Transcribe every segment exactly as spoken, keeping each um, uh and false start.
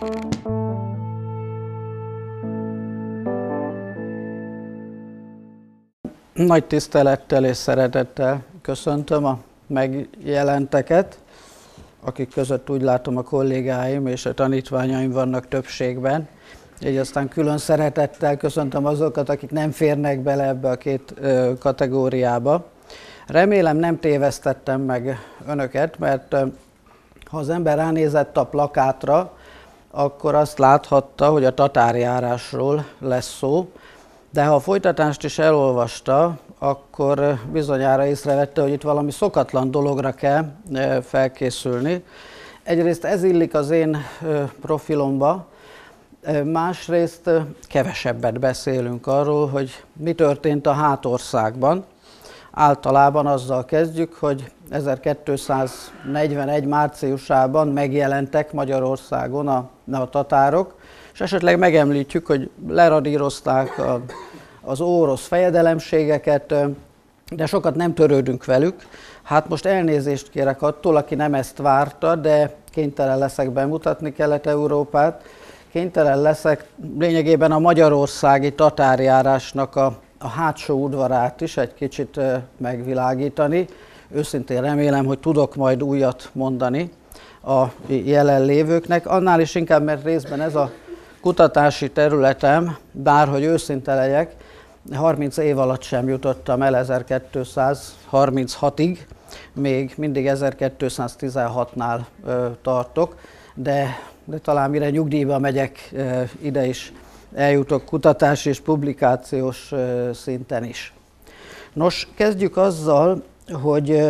Nagy tisztelettel és szeretettel köszöntöm a megjelenteket, akik között úgy látom a kollégáim és a tanítványaim vannak többségben. Így aztán külön szeretettel köszöntöm azokat, akik nem férnek bele ebbe a két ö, kategóriába. Remélem nem tévesztettem meg önöket, mert ö, ha az ember ránézett a plakátra, akkor azt láthatta, hogy a tatárjárásról lesz szó, de ha a folytatást is elolvasta, akkor bizonyára észrevette, hogy itt valami szokatlan dologra kell felkészülni. Egyrészt ez illik az én profilomba, másrészt kevesebbet beszélünk arról, hogy mi történt a hátországban. Általában azzal kezdjük, hogy ezerkétszáznegyvenegy márciusában megjelentek Magyarországon a, a tatárok, és esetleg megemlítjük, hogy leradírozták a, az orosz fejedelemségeket, de sokat nem törődünk velük. Hát most elnézést kérek attól, aki nem ezt várta, de kénytelen leszek bemutatni Kelet-Európát. Kénytelen leszek lényegében a magyarországi tatárjárásnak a, a hátsó udvarát is egy kicsit megvilágítani. Őszintén remélem, hogy tudok majd újat mondani a jelenlévőknek. Annál is inkább, mert részben ez a kutatási területem, bárhogy őszinte legyek, harminc év alatt sem jutottam el ezerkétszázharminchatig, még mindig ezerkétszáztizenhatnál ö, tartok, de, de talán mire nyugdíjba megyek, ö, ide is eljutok kutatási és publikációs ö, szinten is. Nos, kezdjük azzal, hogy ö,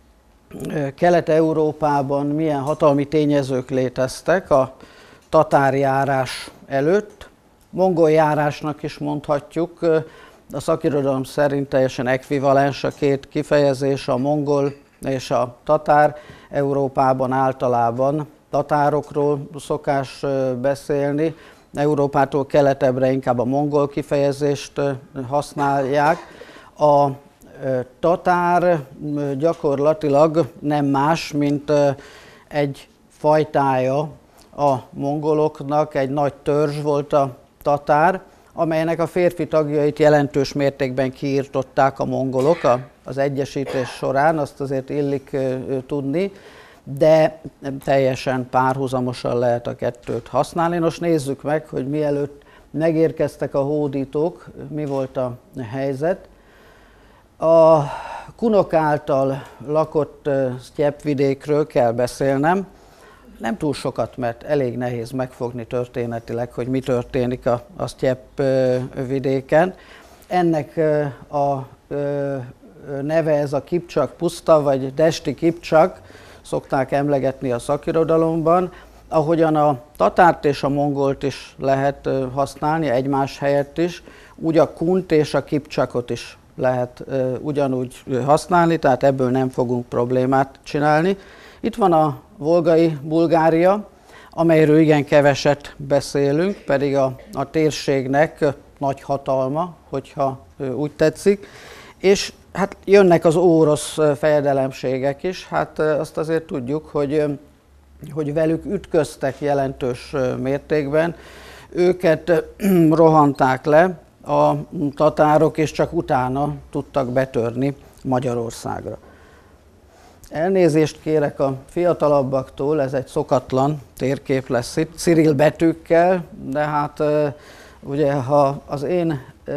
Kelet-Európában milyen hatalmi tényezők léteztek a tatárjárás előtt. Mongol járásnak is mondhatjuk, a szakirodalom szerint teljesen ekvivalens a két kifejezés, a mongol és a tatár. Európában általában tatárokról szokás beszélni, Európától keletebbre inkább a mongol kifejezést használják. A tatár gyakorlatilag nem más, mint egy fajtája a mongoloknak, egy nagy törzs volt a tatár, amelynek a férfi tagjait jelentős mértékben kiirtották a mongolok az egyesítés során, azt azért illik tudni, de teljesen párhuzamosan lehet a kettőt használni. Nos, nézzük meg, hogy mielőtt megérkeztek a hódítók, mi volt a helyzet. A kunok által lakott sztyeppvidékről kell beszélnem. Nem túl sokat, mert elég nehéz megfogni történetileg, hogy mi történik a, a sztyepp vidéken. Ennek a neve ez a Kipcsak puszta, vagy Desti Kipcsak, szokták emlegetni a szakirodalomban, ahogyan a tatárt és a mongolt is lehet használni egymás helyett is, úgy a kunt és a Kipcsakot is lehet ugyanúgy használni, tehát ebből nem fogunk problémát csinálni. Itt van a volgai Bulgária, amelyről igen keveset beszélünk, pedig a, a térségnek nagy hatalma, hogyha úgy tetszik, és hát jönnek az órosz fejedelemségek is, hát azt azért tudjuk, hogy, hogy velük ütköztek jelentős mértékben, őket rohanták le a tatárok, és csak utána tudtak betörni Magyarországra. Elnézést kérek a fiatalabbaktól, ez egy szokatlan térkép lesz itt, Cirill betűkkel, de hát ugye ha az én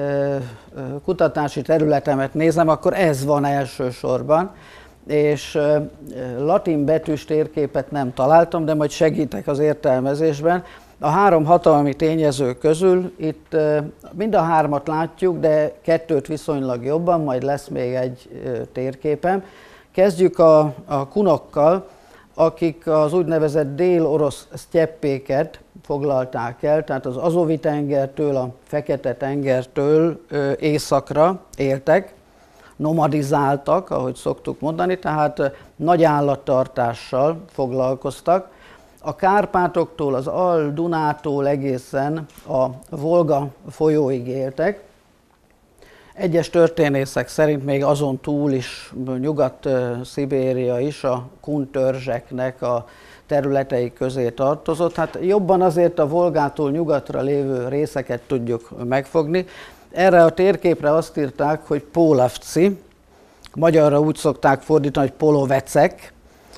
kutatási területemet nézem, akkor ez van elsősorban, és latin betűs térképet nem találtam, de majd segítek az értelmezésben. A három hatalmi tényező közül itt mind a hármat látjuk, de kettőt viszonylag jobban, majd lesz még egy térképem. Kezdjük a, a kunokkal, akik az úgynevezett dél-orosz sztyeppéket foglalták el, tehát az Azovi-tengertől, a Fekete-tengertől északra éltek, nomadizáltak, ahogy szoktuk mondani, tehát nagy állattartással foglalkoztak. A Kárpátoktól, az Al-Dunától egészen a Volga folyóig éltek. Egyes történészek szerint még azon túl is Nyugat-Szibéria is a kun törzseknek a területei közé tartozott. Hát jobban azért a Volgától nyugatra lévő részeket tudjuk megfogni. Erre a térképre azt írták, hogy Pólavci, magyarra úgy szokták fordítani, hogy Polovecek,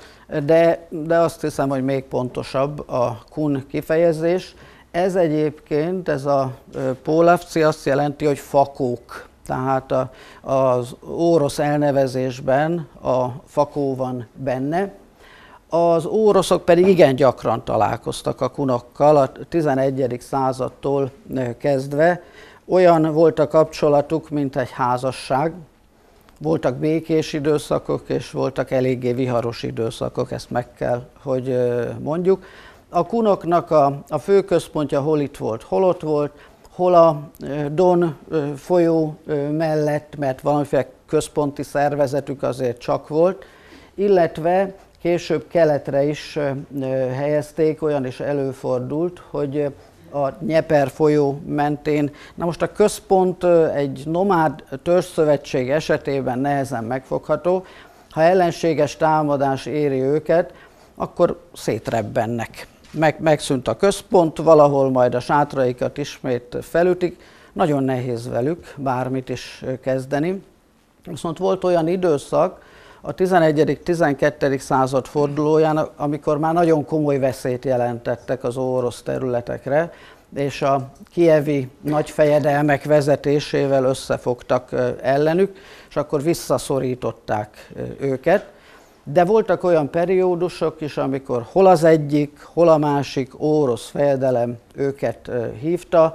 de, de azt hiszem, hogy még pontosabb a kun kifejezés. Ez egyébként, ez a Pólavci azt jelenti, hogy fakók. Tehát a, az órosz elnevezésben a fakó van benne. Az óroszok pedig igen gyakran találkoztak a kunokkal a tizenegyedik századtól kezdve. Olyan volt a kapcsolatuk, mint egy házasság. Voltak békés időszakok, és voltak eléggé viharos időszakok, ezt meg kell, hogy mondjuk. A kunoknak a, a fő központja hol itt volt, hol ott volt, hol a Don folyó mellett, mert valamiféle központi szervezetük azért csak volt, illetve később keletre is helyezték, olyan is előfordult, hogy a Dnyeper folyó mentén. Na most a központ egy nomád törzsszövetség esetében nehezen megfogható. Ha ellenséges támadás éri őket, akkor szétrebbennek. Meg, megszűnt a központ, valahol majd a sátraikat ismét felütik. Nagyon nehéz velük bármit is kezdeni. Viszont volt olyan időszak a tizenegyedik-tizenkettedik század fordulóján, amikor már nagyon komoly veszélyt jelentettek az orosz területekre, és a kijevi nagyfejedelmek vezetésével összefogtak ellenük, és akkor visszaszorították őket. De voltak olyan periódusok is, amikor hol az egyik, hol a másik orosz fejedelem őket hívta,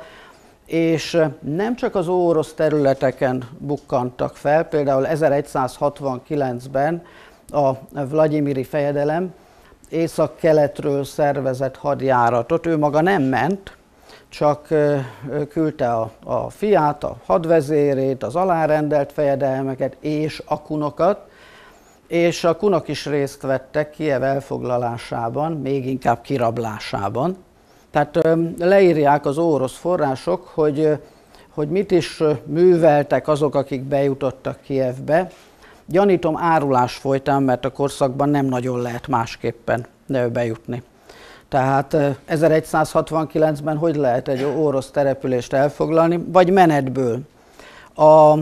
és nem csak az orosz területeken bukkantak fel, például ezeregyszázhatvankilencben a Vlagyimiri fejedelem észak-keletről szervezett hadjáratot, ő maga nem ment, csak küldte a, a fiát, a hadvezérét, az alárendelt fejedelmeket és a kunokat, és a kunok is részt vettek Kijev elfoglalásában, még inkább kirablásában. Tehát leírják az orosz források, hogy, hogy mit is műveltek azok, akik bejutottak Kijevbe. Gyanítom árulás folytán, mert a korszakban nem nagyon lehet másképpen bejutni. Tehát ezeregyszázhatvankilencben hogy lehet egy orosz települést elfoglalni, vagy menetből. A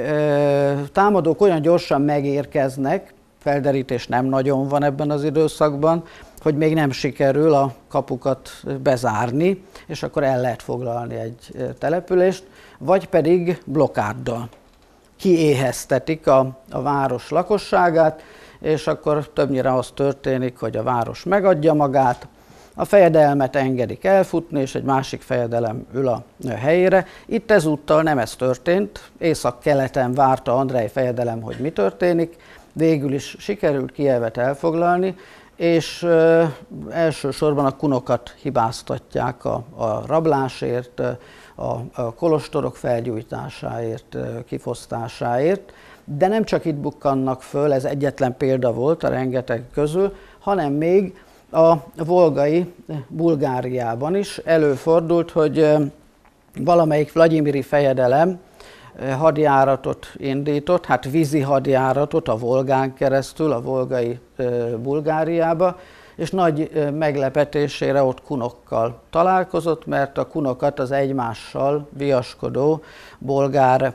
e, támadók olyan gyorsan megérkeznek, felderítés nem nagyon van ebben az időszakban, hogy még nem sikerül a kapukat bezárni, és akkor el lehet foglalni egy települést, vagy pedig blokkáddal. Kiéheztetik a, a város lakosságát, és akkor többnyire az történik, hogy a város megadja magát, a fejedelmet engedik elfutni, és egy másik fejedelem ül a helyére. Itt ezúttal nem ez történt, észak-keleten várta Andrej fejedelem, hogy mi történik, végül is sikerült Kijevet elfoglalni, és ö, elsősorban a kunokat hibáztatják a, a rablásért, a, a kolostorok felgyújtásáért, kifosztásáért, de nem csak itt bukkannak föl, ez egyetlen példa volt a rengeteg közül, hanem még a volgai Bulgáriában is előfordult, hogy valamelyik Vlagyimiri fejedelem hadjáratot indított, hát vízi hadjáratot a Volgán keresztül, a volgai Bulgáriába, és nagy meglepetésére ott kunokkal találkozott, mert a kunokat az egymással viaskodó bolgár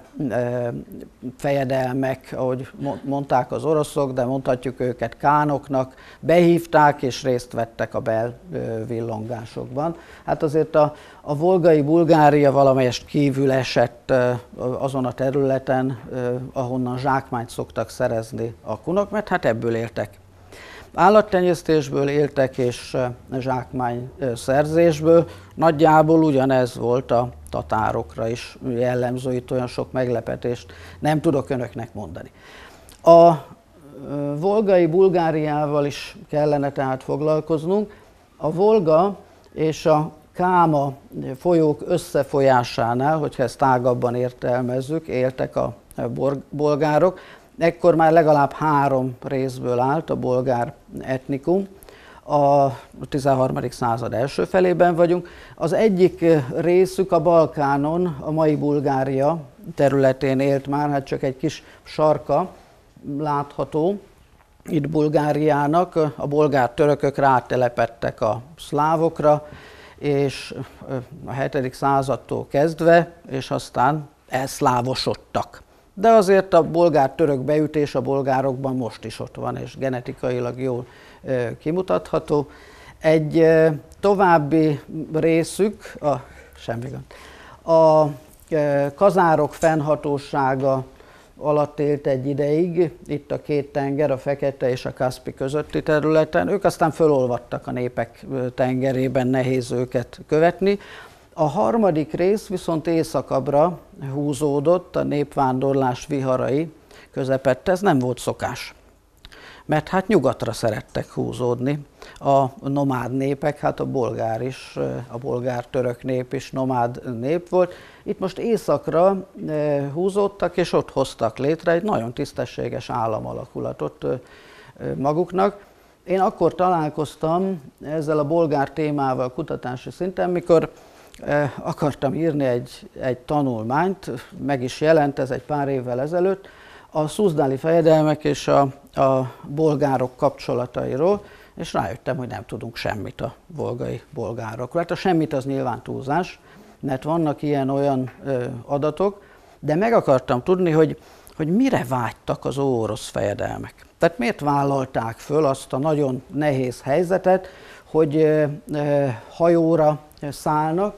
fejedelmek, ahogy mondták az oroszok, de mondhatjuk őket kánoknak, behívták és részt vettek a belvillongásokban. Hát azért a, a volgai Bulgária valamelyest kívül esett azon a területen, ahonnan zsákmányt szoktak szerezni a kunok, mert hát ebből éltek. Állattenyésztésből éltek és zsákmány szerzésből. Nagyjából ugyanez volt a tatárokra is jellemző, itt olyan sok meglepetést nem tudok önöknek mondani. A volgai Bulgáriával is kellene tehát foglalkoznunk. A Volga és a Káma folyók összefolyásánál, hogyha ezt tágabban értelmezzük, éltek a bolgárok. Ekkor már legalább három részből állt a bolgár etnikum, a tizenharmadik század első felében vagyunk. Az egyik részük a Balkánon, a mai Bulgária területén élt már, hát csak egy kis sarka látható itt Bulgáriának. A bolgár törökök rátelepedtek a szlávokra, és a hetedik századtól kezdve, és aztán elszlávosodtak. De azért a bolgár-török beütés a bolgárokban most is ott van, és genetikailag jól kimutatható. Egy további részük, a, semmi gond, a kazárok fennhatósága alatt élt egy ideig, itt a két tenger, a Fekete és a Kaszpi közötti területen. Ők aztán fölolvadtak a népek tengerében, nehéz őket követni. A harmadik rész viszont északabbra húzódott, a népvándorlás viharai közepette, ez nem volt szokás. Mert hát nyugatra szerettek húzódni a nomád népek, hát a bolgár is, a bolgár-török nép is nomád nép volt. Itt most északra húzódtak, és ott hoztak létre egy nagyon tisztességes államalakulatot maguknak. Én akkor találkoztam ezzel a bolgár témával kutatási szinten, mikor akartam írni egy, egy tanulmányt, meg is jelent ez egy pár évvel ezelőtt, a szuzdáli fejedelmek és a, a bolgárok kapcsolatairól, és rájöttem, hogy nem tudunk semmit a volgai bolgárokról. Hát a semmit az nyilván túlzás, mert vannak ilyen-olyan adatok, de meg akartam tudni, hogy, hogy mire vágytak az óorosz fejedelmek. Tehát miért vállalták föl azt a nagyon nehéz helyzetet, hogy e, e, hajóra szállnak,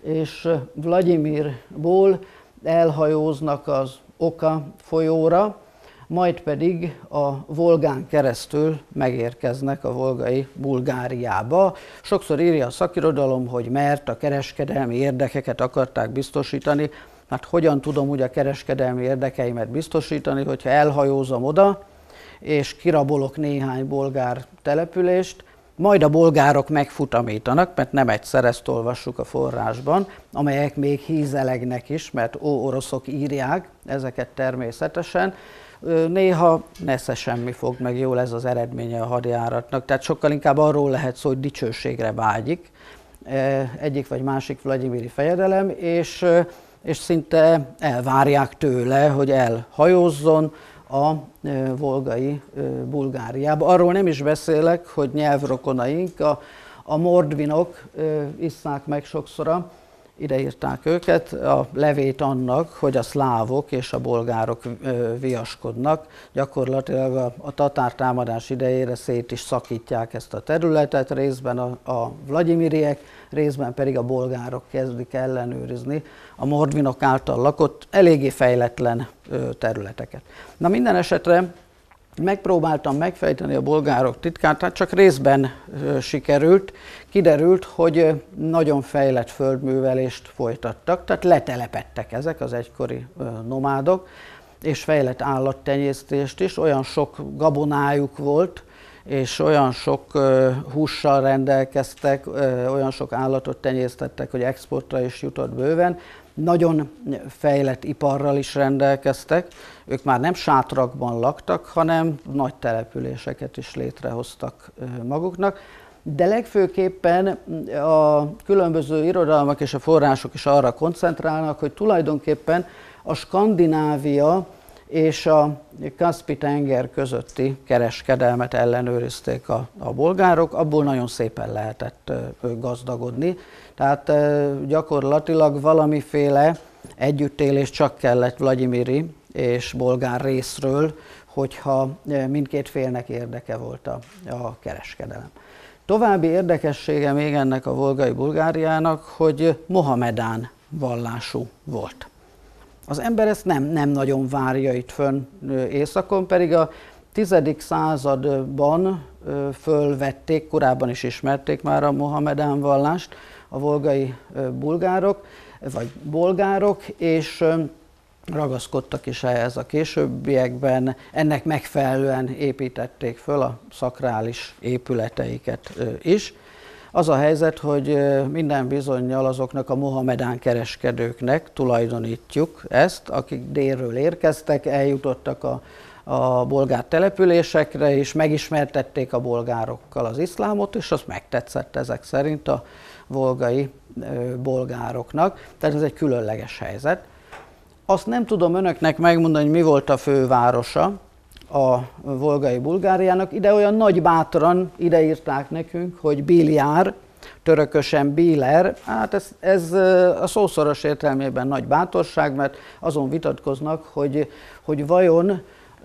és Vlagyimirból elhajóznak az Oka folyóra, majd pedig a Volgán keresztül megérkeznek a volgai Bulgáriába. Sokszor írja a szakirodalom, hogy mert a kereskedelmi érdekeket akarták biztosítani. Hát hogyan tudom úgy a kereskedelmi érdekeimet biztosítani, hogyha elhajózom oda, és kirabolok néhány bolgár települést, majd a bolgárok megfutamítanak, mert nem egyszer ezt olvassuk a forrásban, amelyek még hízelegnek is, mert óoroszok írják ezeket természetesen. Néha nesze semmi fog, meg jó lesz az eredménye a hadjáratnak, tehát sokkal inkább arról lehet szó, hogy dicsőségre vágyik egyik vagy másik vlagyimiri fejedelem, és, és szinte elvárják tőle, hogy elhajózzon a volgai Bulgáriába. Arról nem is beszélek, hogy nyelvrokonaink, a, a mordvinok isszák meg sokszor, ideírták őket, a levét annak, hogy a szlávok és a bolgárok viaskodnak. Gyakorlatilag a, a tatár támadás idejére szét is szakítják ezt a területet, részben a, a vlagyimiriek, részben pedig a bolgárok kezdik ellenőrizni a mordvinok által lakott, eléggé fejletlen területeket. Na minden esetre megpróbáltam megfejteni a bolgárok titkát, hát csak részben sikerült. Kiderült, hogy nagyon fejlett földművelést folytattak, tehát letelepedtek ezek az egykori nomádok, és fejlett állattenyésztést is, olyan sok gabonájuk volt, és olyan sok uh, hússal rendelkeztek, uh, olyan sok állatot tenyésztettek, hogy exportra is jutott bőven. Nagyon fejlett iparral is rendelkeztek, ők már nem sátrakban laktak, hanem nagy településeket is létrehoztak uh, maguknak. De legfőképpen a különböző irodalmak és a források is arra koncentrálnak, hogy tulajdonképpen a Skandinávia és a Kaszpi-tenger közötti kereskedelmet ellenőrizték a, a bolgárok, abból nagyon szépen lehetett gazdagodni. Tehát gyakorlatilag valamiféle együttélés csak kellett vlagyimiri és bolgár részről, hogyha mindkét félnek érdeke volt a, a kereskedelem. További érdekessége még ennek a volgai Bulgáriának, hogy mohamedán vallású volt. Az ember ezt nem, nem nagyon várja itt fönn északon, pedig a tizedik században fölvették, korábban is ismerték már a mohamedán vallást a volgai bulgárok, vagy bolgárok, és ragaszkodtak is ehhez a későbbiekben, ennek megfelelően építették föl a szakrális épületeiket is. Az a helyzet, hogy minden bizonnyal azoknak a mohamedán kereskedőknek tulajdonítjuk ezt, akik délről érkeztek, eljutottak a, a bolgár településekre, és megismertették a bolgárokkal az iszlámot, és az megtetszett ezek szerint a volgai bolgároknak. Tehát ez egy különleges helyzet. Azt nem tudom önöknek megmondani, hogy mi volt a fővárosa a volgai Bulgáriának. Ide olyan nagy bátran ideírták nekünk, hogy Biljár, törökösen Bíler. Hát ez, ez a szószoros értelmében nagy bátorság, mert azon vitatkoznak, hogy, hogy vajon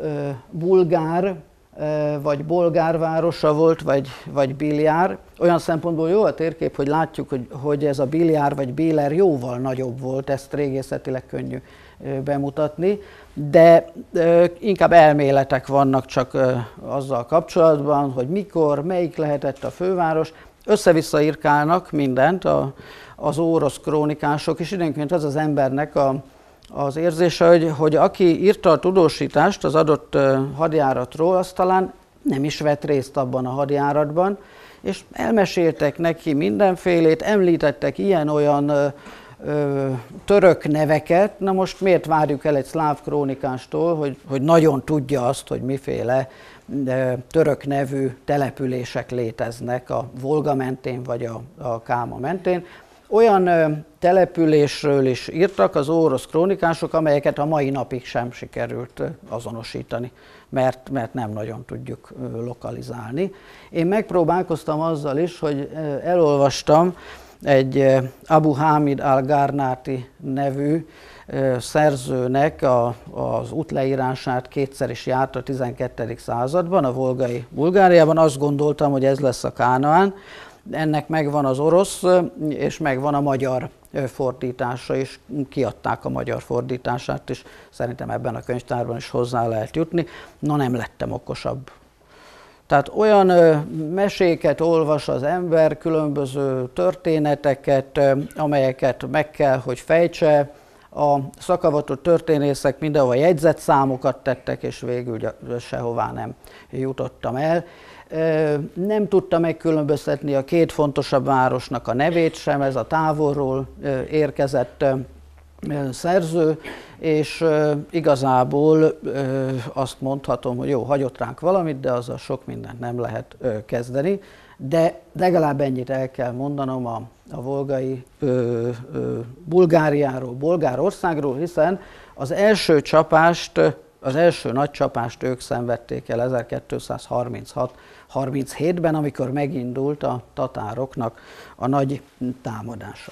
bulgár vagy bolgár városa volt, vagy, vagy Biljár. Olyan szempontból jó a térkép, hogy látjuk, hogy, hogy ez a Biljár vagy Bíler jóval nagyobb volt, ezt régészetileg könnyű bemutatni, de inkább elméletek vannak csak azzal kapcsolatban, hogy mikor, melyik lehetett a főváros. Össze-vissza írkálnak mindent a, az orosz krónikások, és időnként az az embernek a, az érzése, hogy, hogy aki írta a tudósítást az adott hadjáratról, az talán nem is vett részt abban a hadjáratban, és elmeséltek neki mindenfélét, említettek ilyen-olyan ö, ö, török neveket. Na most miért várjuk el egy szláv krónikástól, hogy, hogy nagyon tudja azt, hogy miféle ö, török nevű települések léteznek a Volga mentén vagy a, a Káma mentén. Olyan ö, településről is írtak az orosz krónikások, amelyeket a mai napig sem sikerült azonosítani, mert, mert nem nagyon tudjuk ö, lokalizálni. Én megpróbálkoztam azzal is, hogy ö, elolvastam egy ö, Abu Hamid al-Garnati nevű ö, szerzőnek a, az útleírását, kétszer is járt a tizenkettedik században, a volgai Bulgáriában. Azt gondoltam, hogy ez lesz a Kánaán. Ennek megvan az orosz, és megvan a magyar fordítása is, kiadták a magyar fordítását, és szerintem ebben a könyvtárban is hozzá lehet jutni. Na, nem lettem okosabb. Tehát olyan meséket olvas az ember, különböző történeteket, amelyeket meg kell, hogy fejtse. A szakavatott történészek mindenhol jegyzetszámokat tettek, és végül sehová nem jutottam el. Nem tudta megkülönböztetni a két fontosabb városnak a nevét sem, ez a távolról érkezett szerző, és igazából azt mondhatom, hogy jó, hagyott ránk valamit, de azzal sok mindent nem lehet kezdeni, de legalább ennyit el kell mondanom a, a volgai ö, ö, Bulgáriáról, Bolgárországról, hiszen az első csapást, az első nagy csapást ők szenvedték el ezerkétszázharminchat harminchétben, amikor megindult a tatároknak a nagy támadása.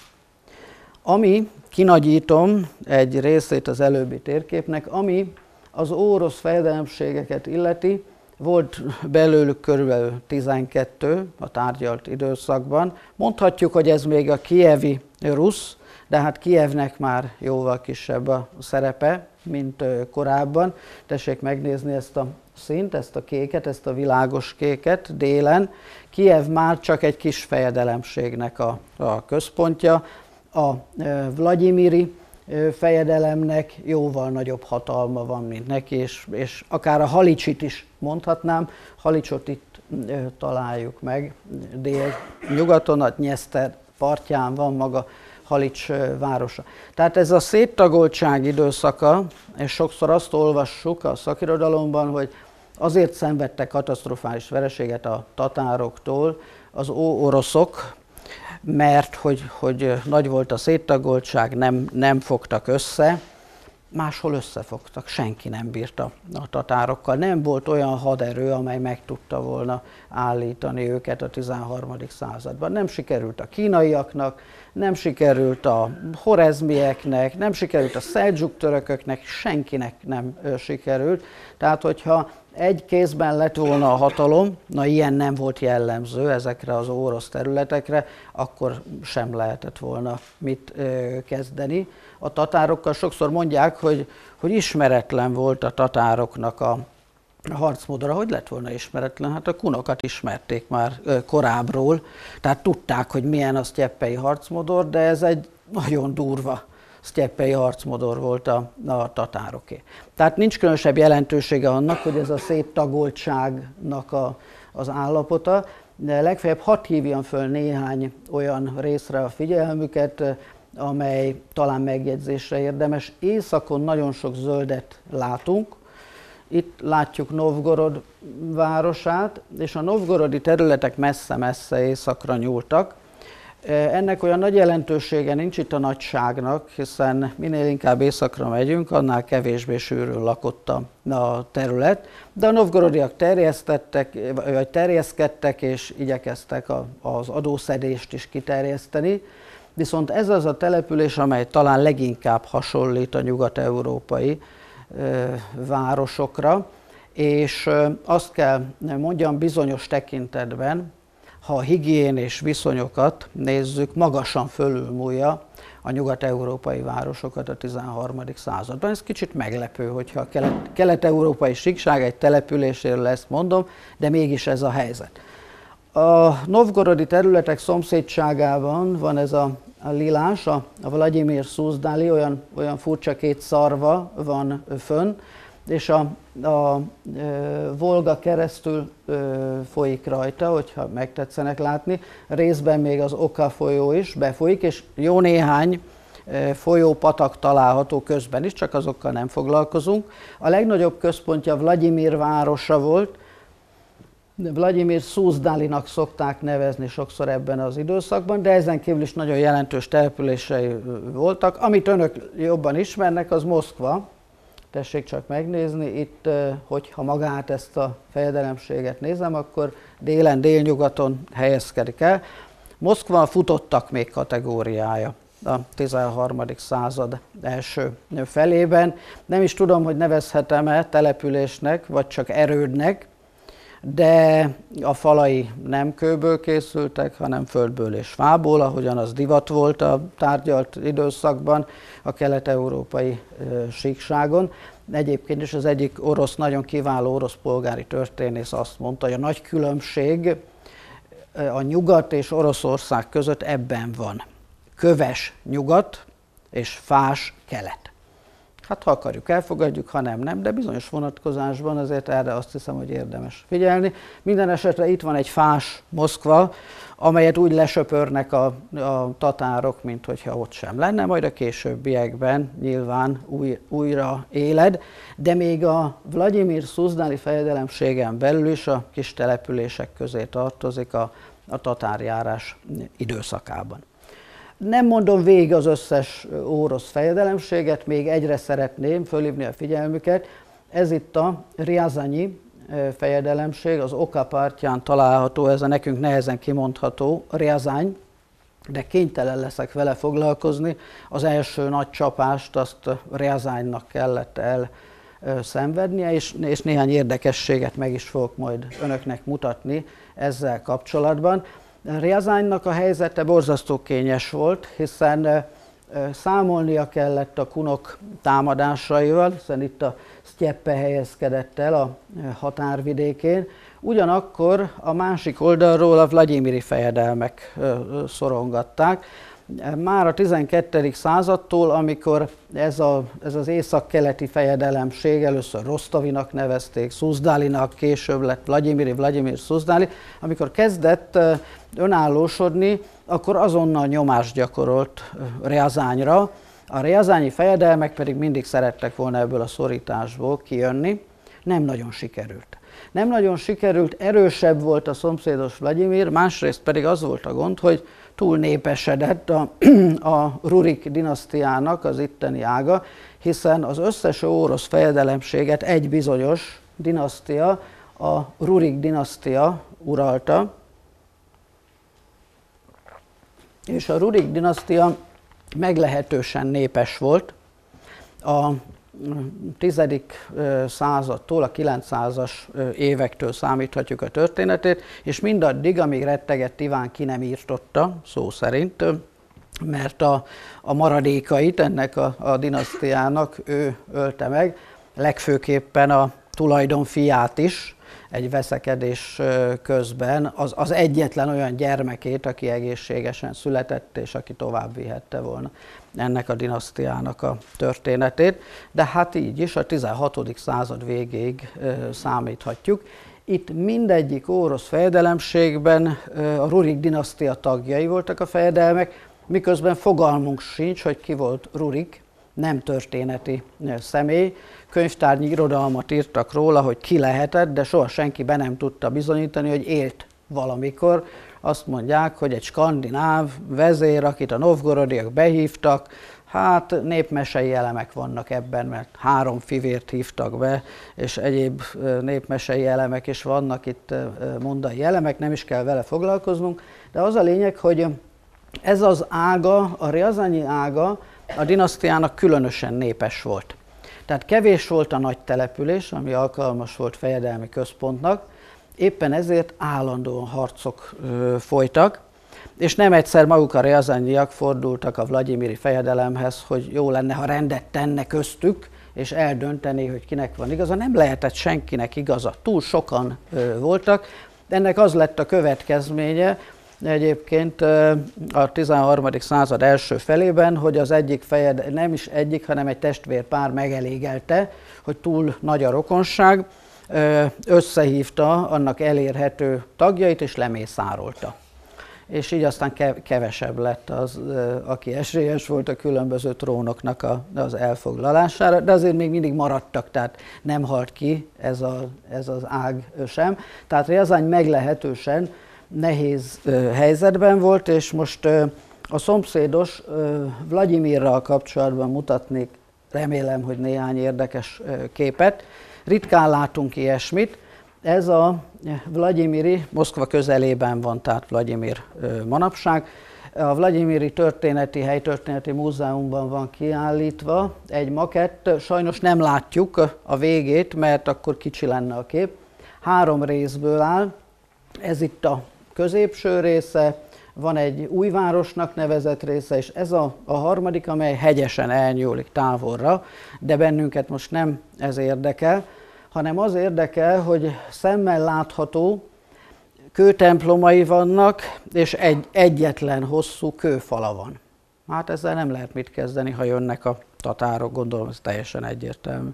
Ami, kinagyítom egy részét az előbbi térképnek, ami az orosz fejedelemségeket illeti, volt belőlük körülbelül tizenkettő a tárgyalt időszakban. Mondhatjuk, hogy ez még a kijevi rusz, de hát Kijevnek már jóval kisebb a szerepe, mint korábban. Tessék megnézni ezt a színt, ezt a kéket, ezt a világos kéket délen. Kijev már csak egy kis fejedelemségnek a, a központja. A Vlagyimiri fejedelemnek jóval nagyobb hatalma van, mint neki, és, és akár a Halicsit is mondhatnám. Halicsot itt találjuk meg dél-nyugaton, a Dnyeszter partján van maga Halics városa. Tehát ez a széttagoltság időszaka, és sokszor azt olvassuk a szakirodalomban, hogy azért szenvedtek katasztrofális vereséget a tatároktól az óoroszok, mert hogy, hogy nagy volt a széttagoltság, nem, nem fogtak össze, máshol összefogtak, senki nem bírta a tatárokkal. Nem volt olyan haderő, amely meg tudta volna állítani őket a tizenharmadik században. Nem sikerült a kínaiaknak, nem sikerült a horezmieknek, nem sikerült a szeldzsuk törököknek, senkinek nem sikerült. Tehát, hogyha egy kézben lett volna a hatalom, na ilyen nem volt jellemző ezekre az orosz területekre, akkor sem lehetett volna mit kezdeni. A tatárokkal sokszor mondják, hogy, hogy ismeretlen volt a tatároknak a harcmódra. Hogy lett volna ismeretlen? Hát a kunokat ismerték már korábbról, tehát tudták, hogy milyen a sztyeppei harcmodor, de ez egy nagyon durva sztyeppei harcmodor volt a, a tatároké. Tehát nincs különösebb jelentősége annak, hogy ez a széttagoltságnak a, az állapota, de legfeljebb hadd hívjam föl néhány olyan részre a figyelmüket, amely talán megjegyzésre érdemes. Északon nagyon sok zöldet látunk. Itt látjuk Novgorod városát, és a novgorodi területek messze-messze északra nyúltak. Ennek olyan nagy jelentősége nincs itt a nagyságnak, hiszen minél inkább északra megyünk, annál kevésbé sűrűn lakott a terület, de a novgorodiak terjesztettek, vagy terjeszkedtek és igyekeztek az adószedést is kiterjeszteni, viszont ez az a település, amely talán leginkább hasonlít a nyugat-európai városokra, és azt kell mondjam, bizonyos tekintetben, ha a higiénés viszonyokat nézzük, magasan fölülmúlja a nyugat-európai városokat a tizenharmadik században. Ez kicsit meglepő, hogyha a kelet, kelet-európai síkság egy településéről ezt mondom, de mégis ez a helyzet. A novgorodi területek szomszédságában van ez a, a lilás, a, a Vladimir Szuzdali, olyan, olyan furcsa két szarva van fönn, és a, a e, Volga keresztül e, folyik rajta, hogyha megtetszenek látni. Részben még az Oka folyó is befolyik, és jó néhány e, folyó, patak található közben is, csak azokkal nem foglalkozunk. A legnagyobb központja Vladimir városa volt, Vladimir Szuzdalinak szokták nevezni sokszor ebben az időszakban, de ezen kívül is nagyon jelentős települései voltak. Amit önök jobban ismernek, az Moszkva. Tessék csak megnézni, itt, hogyha magát ezt a fejedelemséget nézem, akkor délen, délnyugaton helyezkedik el. Moszkva futottak még kategóriája a tizenharmadik század első felében. Nem is tudom, hogy nevezhetem-e településnek, vagy csak erődnek, de a falai nem kőből készültek, hanem földből és fából, ahogyan az divat volt a tárgyalt időszakban a kelet-európai síkságon. Egyébként is az egyik orosz, nagyon kiváló orosz polgári történész azt mondta, hogy a nagy különbség a nyugat és Oroszország között ebben van. Köves nyugat és fás kelet. Hát ha akarjuk, elfogadjuk, ha nem, nem, de bizonyos vonatkozásban azért erre azt hiszem, hogy érdemes figyelni. Minden esetre itt van egy fás Moszkva, amelyet úgy lesöpörnek a, a tatárok, mint hogyha ott sem lenne, majd a későbbiekben nyilván új, újra éled, de még a Vladimir Szuzdali fejedelemségen belül is a kis települések közé tartozik a, a tatárjárás időszakában. Nem mondom végig az összes orosz fejedelemséget, még egyre szeretném fölhívni a figyelmüket. Ez itt a Riazanyi fejedelemség, az Oka partján található, ez a nekünk nehezen kimondható Riazany, de kénytelen leszek vele foglalkozni. Az első nagy csapást azt Riazanynak kellett elszenvednie, és, és néhány érdekességet meg is fogok majd önöknek mutatni ezzel kapcsolatban. Riazanynak a helyzete borzasztó kényes volt, hiszen számolnia kellett a kunok támadásaival, hiszen itt a sztyeppe helyezkedett el a határvidékén. Ugyanakkor a másik oldalról a vladimiri fejedelmek szorongatták. Már a tizenkettedik századtól, amikor ez, a, ez az északkeleti fejedelemség, először Rostovinak nevezték, Szuzdalinak, később lett Vladimiri, Vladimir Szuzdali, amikor kezdett önállósodni, akkor azonnal nyomást gyakorolt Riazanyra. A riazányi fejedelmek pedig mindig szerettek volna ebből a szorításból kijönni, nem nagyon sikerült. Nem nagyon sikerült, erősebb volt a szomszédos Vladimir, másrészt pedig az volt a gond, hogy túl népesedett a, a Rurik dinasztiának az itteni ága, hiszen az összes orosz fejedelemséget egy bizonyos dinasztia, a Rurik dinasztia uralta, és a Rurik dinasztia meglehetősen népes volt. A tizedik századtól, a kilencszázas évektől számíthatjuk a történetét, és mindaddig, amíg rettegett Iván ki nem írtotta, szó szerint, mert a, a maradékait ennek a, a dinasztiának ő ölte meg, legfőképpen a tulajdon fiát is, egy veszekedés közben az, az egyetlen olyan gyermekét, aki egészségesen született, és aki tovább vihette volna ennek a dinasztiának a történetét. De hát így is a tizenhatodik század végéig számíthatjuk. Itt mindegyik orosz fejedelemségben a Rurik dinasztia tagjai voltak a fejedelmek, miközben fogalmunk sincs, hogy ki volt Rurik, nem történeti személy. Könyvtárnyi irodalmat írtak róla, hogy ki lehetett, de soha senki be nem tudta bizonyítani, hogy élt valamikor azt mondják, hogy egy skandináv vezér, akit a novgorodiak behívtak, hát népmesei elemek vannak ebben, mert három fivért hívtak be, és egyéb népmesei elemek is vannak itt, mondai elemek, nem is kell vele foglalkoznunk, de az a lényeg, hogy ez az ága, a Rjazanyi ága a dinasztiának különösen népes volt. Tehát kevés volt a nagy település, ami alkalmas volt fejedelmi központnak, éppen ezért állandóan harcok ö, folytak, és nem egyszer maguk a rjazanyiak fordultak a vlagyimiri fejedelemhez, hogy jó lenne, ha rendet tenne köztük, és eldönteni, hogy kinek van igaza. Nem lehetett senkinek igaza, túl sokan ö, voltak. Ennek az lett a következménye, egyébként a tizenharmadik század első felében, hogy az egyik fejed, nem is egyik, hanem egy testvérpár megelégelte, hogy túl nagy a rokonság, összehívta annak elérhető tagjait és lemészárolta. És így aztán kevesebb lett az, aki esélyes volt a különböző trónoknak az elfoglalására, de azért még mindig maradtak, tehát nem halt ki ez, a, ez az ág sem. Tehát Rjazany meglehetősen nehéz helyzetben volt, és most a szomszédos Vlagyimirral kapcsolatban mutatnék, remélem, hogy néhány érdekes képet. Ritkán látunk ilyesmit. Ez a vlagyimiri, Moszkva közelében van, tehát Vlagyimir manapság. A Vlagyimiri Történeti Helytörténeti Múzeumban van kiállítva egy makett, sajnos nem látjuk a végét, mert akkor kicsi lenne a kép. Három részből áll, ez itt a középső része, van egy újvárosnak nevezett része, és ez a, a harmadik, amely hegyesen elnyúlik távolra, de bennünket most nem ez érdekel, hanem az érdekel, hogy szemmel látható kőtemplomai vannak, és egy, egyetlen hosszú kőfala van. Hát ezzel nem lehet mit kezdeni, ha jönnek a tatárok, gondolom ez teljesen egyértelmű.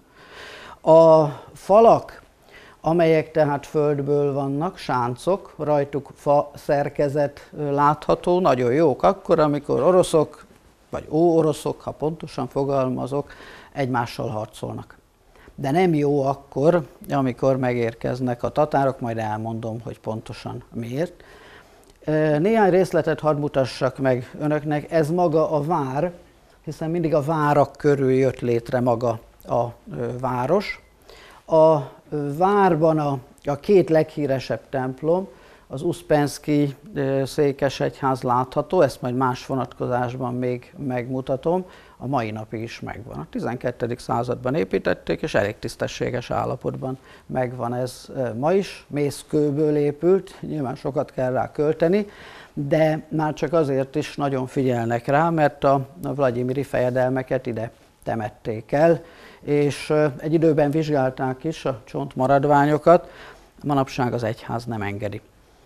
A falak, amelyek tehát földből vannak, sáncok, rajtuk fa szerkezet látható, nagyon jók akkor, amikor oroszok, vagy óoroszok, ha pontosan fogalmazok, egymással harcolnak. De nem jó akkor, amikor megérkeznek a tatárok, majd elmondom, hogy pontosan miért. Néhány részletet hadd mutassak meg önöknek, ez maga a vár, hiszen mindig a várak körül jött létre maga a város. A várban a, a két leghíresebb templom, az Uszpenszky székesegyház látható, ezt majd más vonatkozásban még megmutatom, a mai napig is megvan. A tizenkettedik században építették, és elég tisztességes állapotban megvan ez ma is. Mészkőből épült, nyilván sokat kell rá költeni, de már csak azért is nagyon figyelnek rá, mert a, a vlagyimiri fejedelmeket ide temették el, és egy időben vizsgálták is a csontmaradványokat, manapság az egyház nem engedi.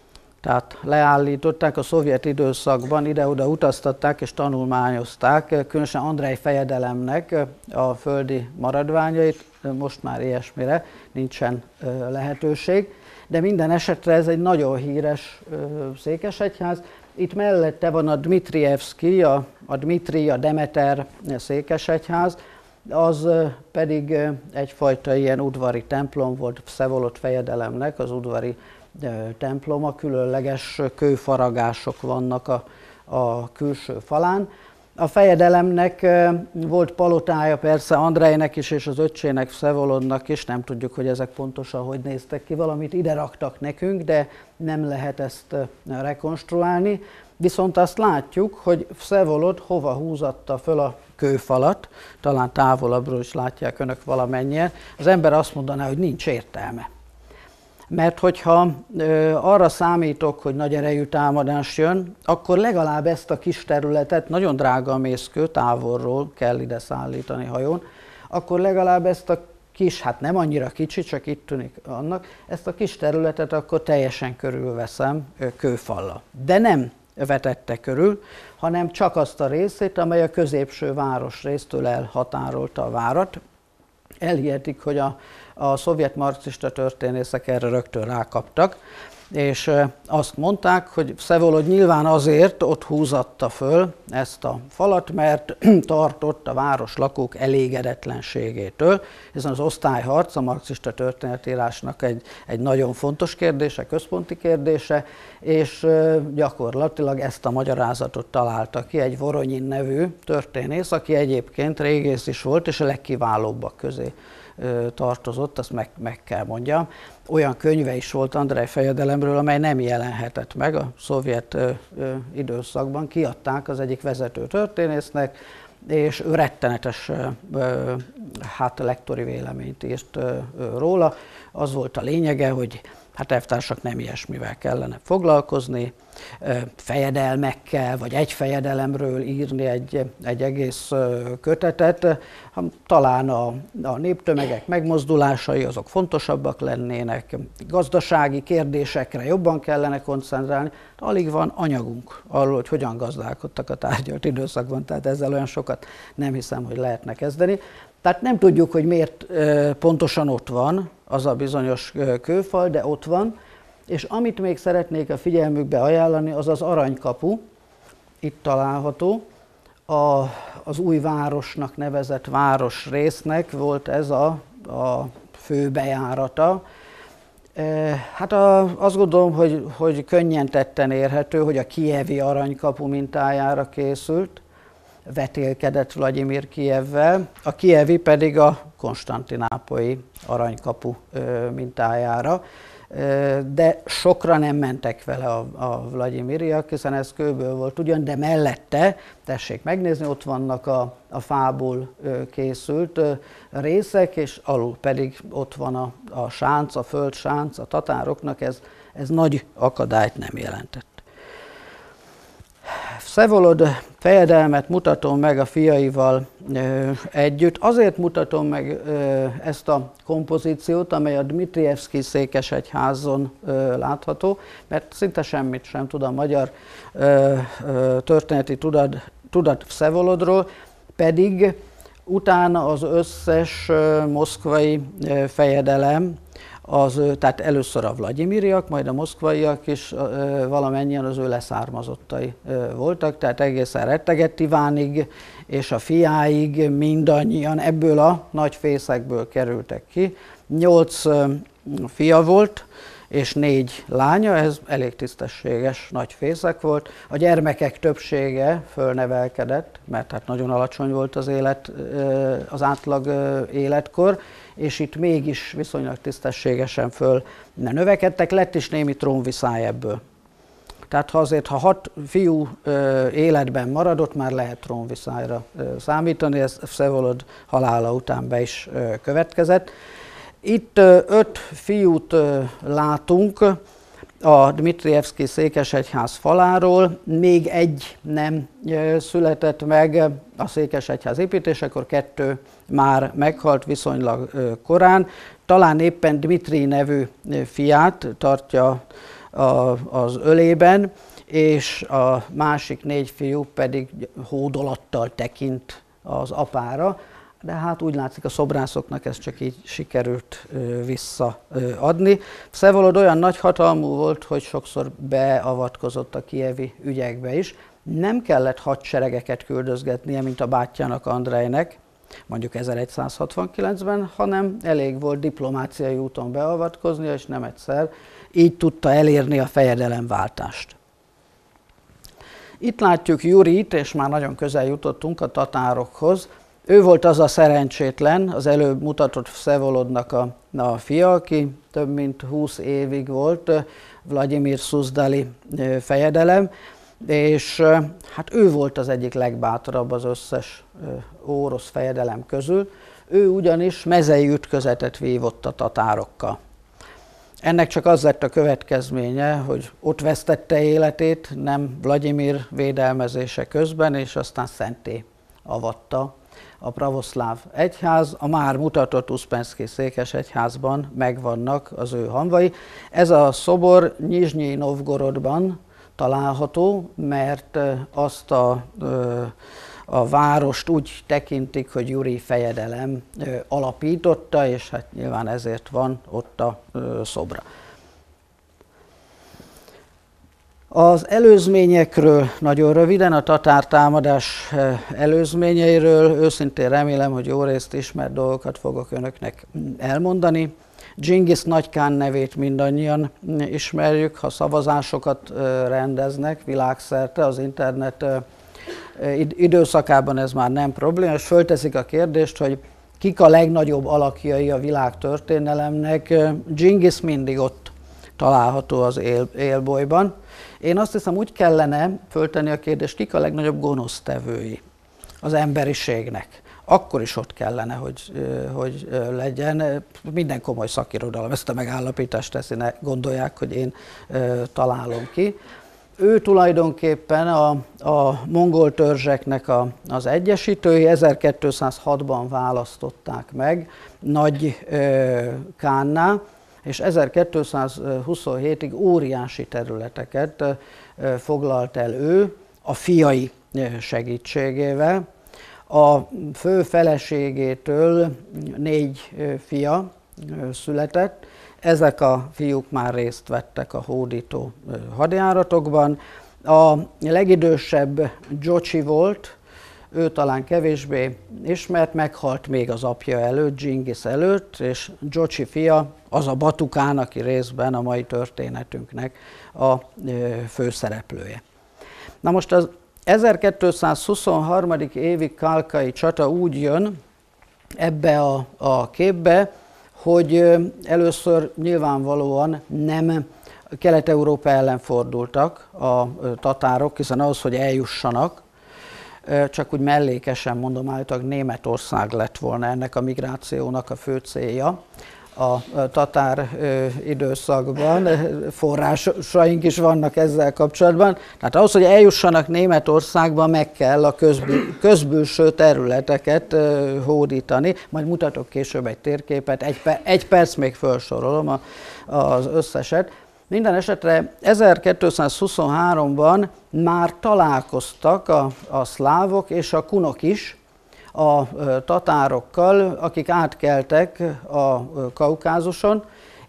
Tehát leállították a szovjet időszakban, ide-oda utaztatták és tanulmányozták, különösen Andrej fejedelemnek a földi maradványait, most már ilyesmire nincsen lehetőség, de minden esetre ez egy nagyon híres székesegyház. Itt mellette van a Dmitrijevszky, a, a Dmitri, a Demeter székesegyház, az pedig egyfajta ilyen udvari templom volt Vszevolod fejedelemnek, az udvari temploma, különleges kőfaragások vannak a, a külső falán. A fejedelemnek volt palotája persze Andrejnek is, és az öccsének, Vszevolodnak is, nem tudjuk, hogy ezek pontosan hogy néztek ki, valamit ide raktak nekünk, de nem lehet ezt rekonstruálni. Viszont azt látjuk, hogy Vszevolod hova húzatta föl a kőfalat, talán távolabbról is látják önök valamennyien, az ember azt mondaná, hogy nincs értelme. Mert hogyha ö, arra számítok, hogy nagy erejű támadás jön, akkor legalább ezt a kis területet, nagyon drága a mészkő, távolról kell ide szállítani hajón, akkor legalább ezt a kis, hát nem annyira kicsi, csak itt tűnik annak, ezt a kis területet akkor teljesen körülveszem kőfallal. De nem vetette körül, hanem csak azt a részét, amely a középső városrésztől elhatárolta a várat. Elhihetik, hogy a, a szovjet marxista történészek erre rögtön rákaptak, és azt mondták, hogy Vszevolod nyilván azért ott húzatta föl ezt a falat, mert tartott a város lakók elégedetlenségétől, hiszen az osztályharc a marxista történetírásnak egy, egy nagyon fontos kérdése, központi kérdése, és gyakorlatilag ezt a magyarázatot találta ki egy Voronyin nevű történész, aki egyébként régész is volt, és a legkiválóbbak közé tartozott, azt meg, meg kell mondjam. Olyan könyve is volt Andrej Fejedelemről, amely nem jelenhetett meg a szovjet ö, ö, időszakban. Kiadták az egyik vezető történésznek, és ő rettenetes ö, ö, hát lektori véleményt írt ö, ö, róla. Az volt a lényege, hogy hát elvtársak nem ilyesmivel kellene foglalkozni, fejedelmekkel, vagy egy fejedelemről írni egy, egy egész kötetet. Talán a, a néptömegek megmozdulásai azok fontosabbak lennének, gazdasági kérdésekre jobban kellene koncentrálni. Alig van anyagunk arról, hogy hogyan gazdálkodtak a tárgyalt időszakban, tehát ezzel olyan sokat nem hiszem, hogy lehetne kezdeni. Tehát nem tudjuk, hogy miért pontosan ott van az a bizonyos kőfal, de ott van, és amit még szeretnék a figyelmükbe ajánlani, az az Aranykapu, itt található. A, az új városnak nevezett városrésznek volt ez a, a fő bejárata. Hát a, azt gondolom, hogy, hogy könnyen tetten érhető, hogy a kijevi Aranykapu mintájára készült, vetélkedett Vlagyimir Kijevvel, a kijevi pedig a konstantinápolyi Aranykapu mintájára, de sokra nem mentek vele a, a Vlagyimiriak, hiszen ez kőből volt ugyan, de mellette, tessék megnézni, ott vannak a, a fából készült részek, és alul pedig ott van a, a sánc, a földsánc, a tatároknak ez, ez nagy akadályt nem jelentett. Vszevolod fejedelmet mutatom meg a fiaival ö, együtt. Azért mutatom meg ö, ezt a kompozíciót, amely a Dmitrijevszkij székesegyházon ö, látható, mert szinte semmit sem tud a magyar ö, ö, történeti tudat, tudat Vszevolodról, pedig utána az összes ö, moszkvai ö, fejedelem, az, tehát először a Vlagyimiriak, majd a moszkvaiak is valamennyien az ő leszármazottai voltak, tehát egészen Rettegett Ivánig és a fiáig mindannyian ebből a nagy fészekből kerültek ki. Nyolc fia volt, és négy lánya, ez elég tisztességes nagy fészek volt. A gyermekek többsége fölnevelkedett, mert hát nagyon alacsony volt az élet, az átlag életkor, és itt mégis viszonylag tisztességesen föl növekedtek, lett is némi trónviszály ebből. Tehát ha azért, ha hat fiú ö, életben maradott, már lehet trónviszályra ö, számítani, ez Vszevolod halála után be is ö, következett. Itt ö, öt fiút ö, látunk a Dmitrijevszkij székesegyház faláról, még egy nem ö, született meg a székesegyház építésekor, kettő már meghalt viszonylag ö, korán. Talán éppen Dmitrij nevű fiát tartja a, az ölében, és a másik négy fiú pedig hódolattal tekint az apára, de hát úgy látszik a szobrászoknak ez csak így sikerült ö, visszaadni. Vszevolod olyan nagy hatalmú volt, hogy sokszor beavatkozott a kijevi ügyekbe is. Nem kellett hadseregeket küldözgetnie, mint a bátyjának, Andrejnek, mondjuk ezeregyszázhatvankilencben, hanem elég volt diplomáciai úton beavatkoznia, és nem egyszer. Így tudta elérni a fejedelemváltást. Itt látjuk Jurit, és már nagyon közel jutottunk a tatárokhoz. Ő volt az a szerencsétlen, az előbb mutatott Vszevolodnak a, a fia, aki több mint húsz évig volt Vlagyimir Szuzdali fejedelem, és hát ő volt az egyik legbátrabb az összes orosz fejedelem közül. Ő ugyanis mezei ütközetet vívott a tatárokkal. Ennek csak az lett a következménye, hogy ott vesztette életét, nem Vlagyimir védelmezése közben, és aztán szentté avatta a pravoszláv egyház. A már mutatott Uszpenszkij székesegyházban megvannak az ő hamvai. Ez a szobor Nyizsnyij Novgorodban található, mert azt a, a várost úgy tekintik, hogy Jurij fejedelem alapította, és hát nyilván ezért van ott a szobra. Az előzményekről nagyon röviden, a tatár támadás előzményeiről őszintén remélem, hogy jó részt ismert dolgokat fogok önöknek elmondani. Dzsingisz Nagy-kán nevét mindannyian ismerjük, ha szavazásokat rendeznek világszerte az internet időszakában ez már nem probléma, és fölteszik a kérdést, hogy kik a legnagyobb alakjai a világtörténelemnek. Dzsingisz mindig ott található az él, élbolyban. Én azt hiszem, úgy kellene föltenni a kérdést, kik a legnagyobb gonosztevői az emberiségnek. Akkor is ott kellene, hogy, hogy legyen. Minden komoly szakirodalom ezt a megállapítást teszi, ne gondolják, hogy én találom ki. Ő tulajdonképpen a, a mongol törzseknek a, az egyesítői, ezerkétszázhatban választották meg Nagy Kánná, és ezerkétszázhuszonhétig óriási területeket foglalt el ő a fiai segítségével. A fő feleségétől négy fia született, ezek a fiúk már részt vettek a hódító hadjáratokban. A legidősebb Dzsocsi volt, ő talán kevésbé ismert, meghalt még az apja előtt, Dzsingisz előtt, és Dzsocsi fia az a Batukán, aki részben a mai történetünknek a főszereplője. Na most az ezerkétszázhuszonharmadik évi Kálkai csata úgy jön ebbe a, a képbe, hogy először nyilvánvalóan nem Kelet-Európa ellen fordultak a tatárok, hiszen ahhoz, hogy eljussanak, csak úgy mellékesen mondom, állítólag Németország lett volna ennek a migrációnak a fő célja a tatár időszakban. Forrásaink is vannak ezzel kapcsolatban. Tehát ahhoz, hogy eljussanak Németországba, meg kell a közbül, közbülső területeket hódítani. Majd mutatok később egy térképet, egy, per, egy perc még felsorolom a, az összeset. Minden esetre ezerkétszázhuszonháromban már találkoztak a, a szlávok és a kunok is a tatárokkal, akik átkeltek a Kaukázuson,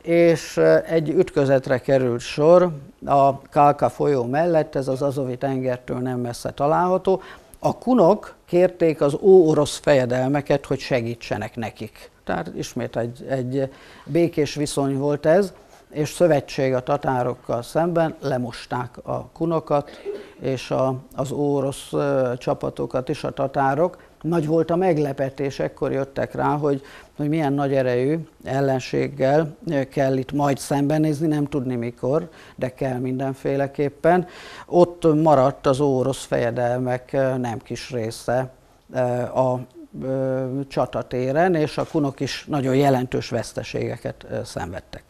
és egy ütközetre került sor a Kálka folyó mellett, ez az Azovi tengertől nem messze található. A kunok kérték az óorosz fejedelmeket, hogy segítsenek nekik. Tehát ismét egy, egy békés viszony volt ez, és szövetség a tatárokkal szemben, lemosták a kunokat és a, az óorosz csapatokat is a tatárok. Nagy volt a meglepetés, ekkor jöttek rá, hogy, hogy milyen nagy erejű ellenséggel kell itt majd szembenézni, nem tudni mikor, de kell mindenféleképpen. Ott maradt az óorosz fejedelmek nem kis része a csatatéren, és a kunok is nagyon jelentős veszteségeket szenvedtek.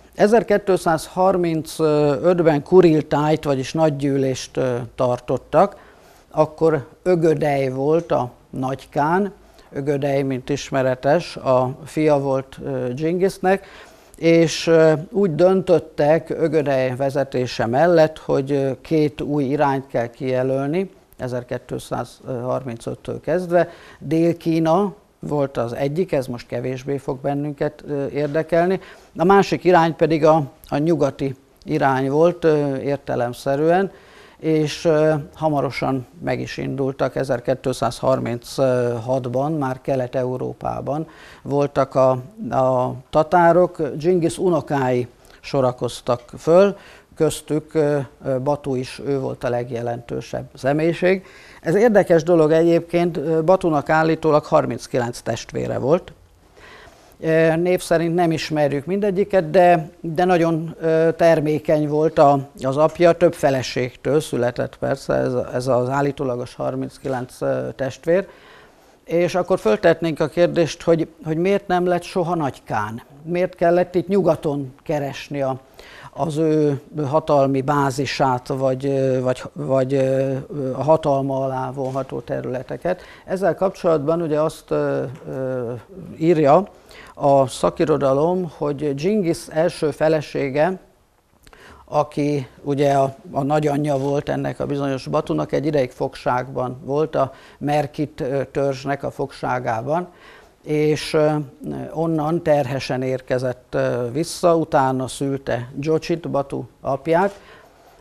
ezerkétszázharmincötben Kuriltájt, vagyis nagygyűlést tartottak, akkor Ögödej volt a Nagy Kán, Ögödej, mint ismeretes, a fia volt Dzsingisznek, és úgy döntöttek Ögödej vezetése mellett, hogy két új irányt kell kijelölni, ezerkétszázharmincöttől kezdve. Dél-Kína volt az egyik, ez most kevésbé fog bennünket érdekelni, a másik irány pedig a, a nyugati irány volt értelemszerűen, és hamarosan meg is indultak. ezerkétszázharminchatban már Kelet-Európában voltak a, a tatárok, Dzsingisz unokái sorakoztak föl, köztük Batu is, ő volt a legjelentősebb személyiség. Ez érdekes dolog egyébként, Batunak állítólag harminckilenc testvére volt. Név szerint nem ismerjük mindegyiket, de, de nagyon termékeny volt a, az apja, több feleségtől született persze ez, ez az állítólagos harminckilenc testvér. És akkor föltetnénk a kérdést, hogy, hogy miért nem lett soha Nagy Kán? Miért kellett itt nyugaton keresni a, az ő hatalmi bázisát, vagy, vagy, vagy a hatalma alá vonható területeket? Ezzel kapcsolatban ugye azt írja a szakirodalom, hogy Dzsingisz első felesége, aki ugye a, a nagyanyja volt ennek a bizonyos Batunak, egy ideig fogságban volt, a Merkit törzsnek a fogságában, és onnan terhesen érkezett vissza, utána szülte Dzsocsit, Batu apját,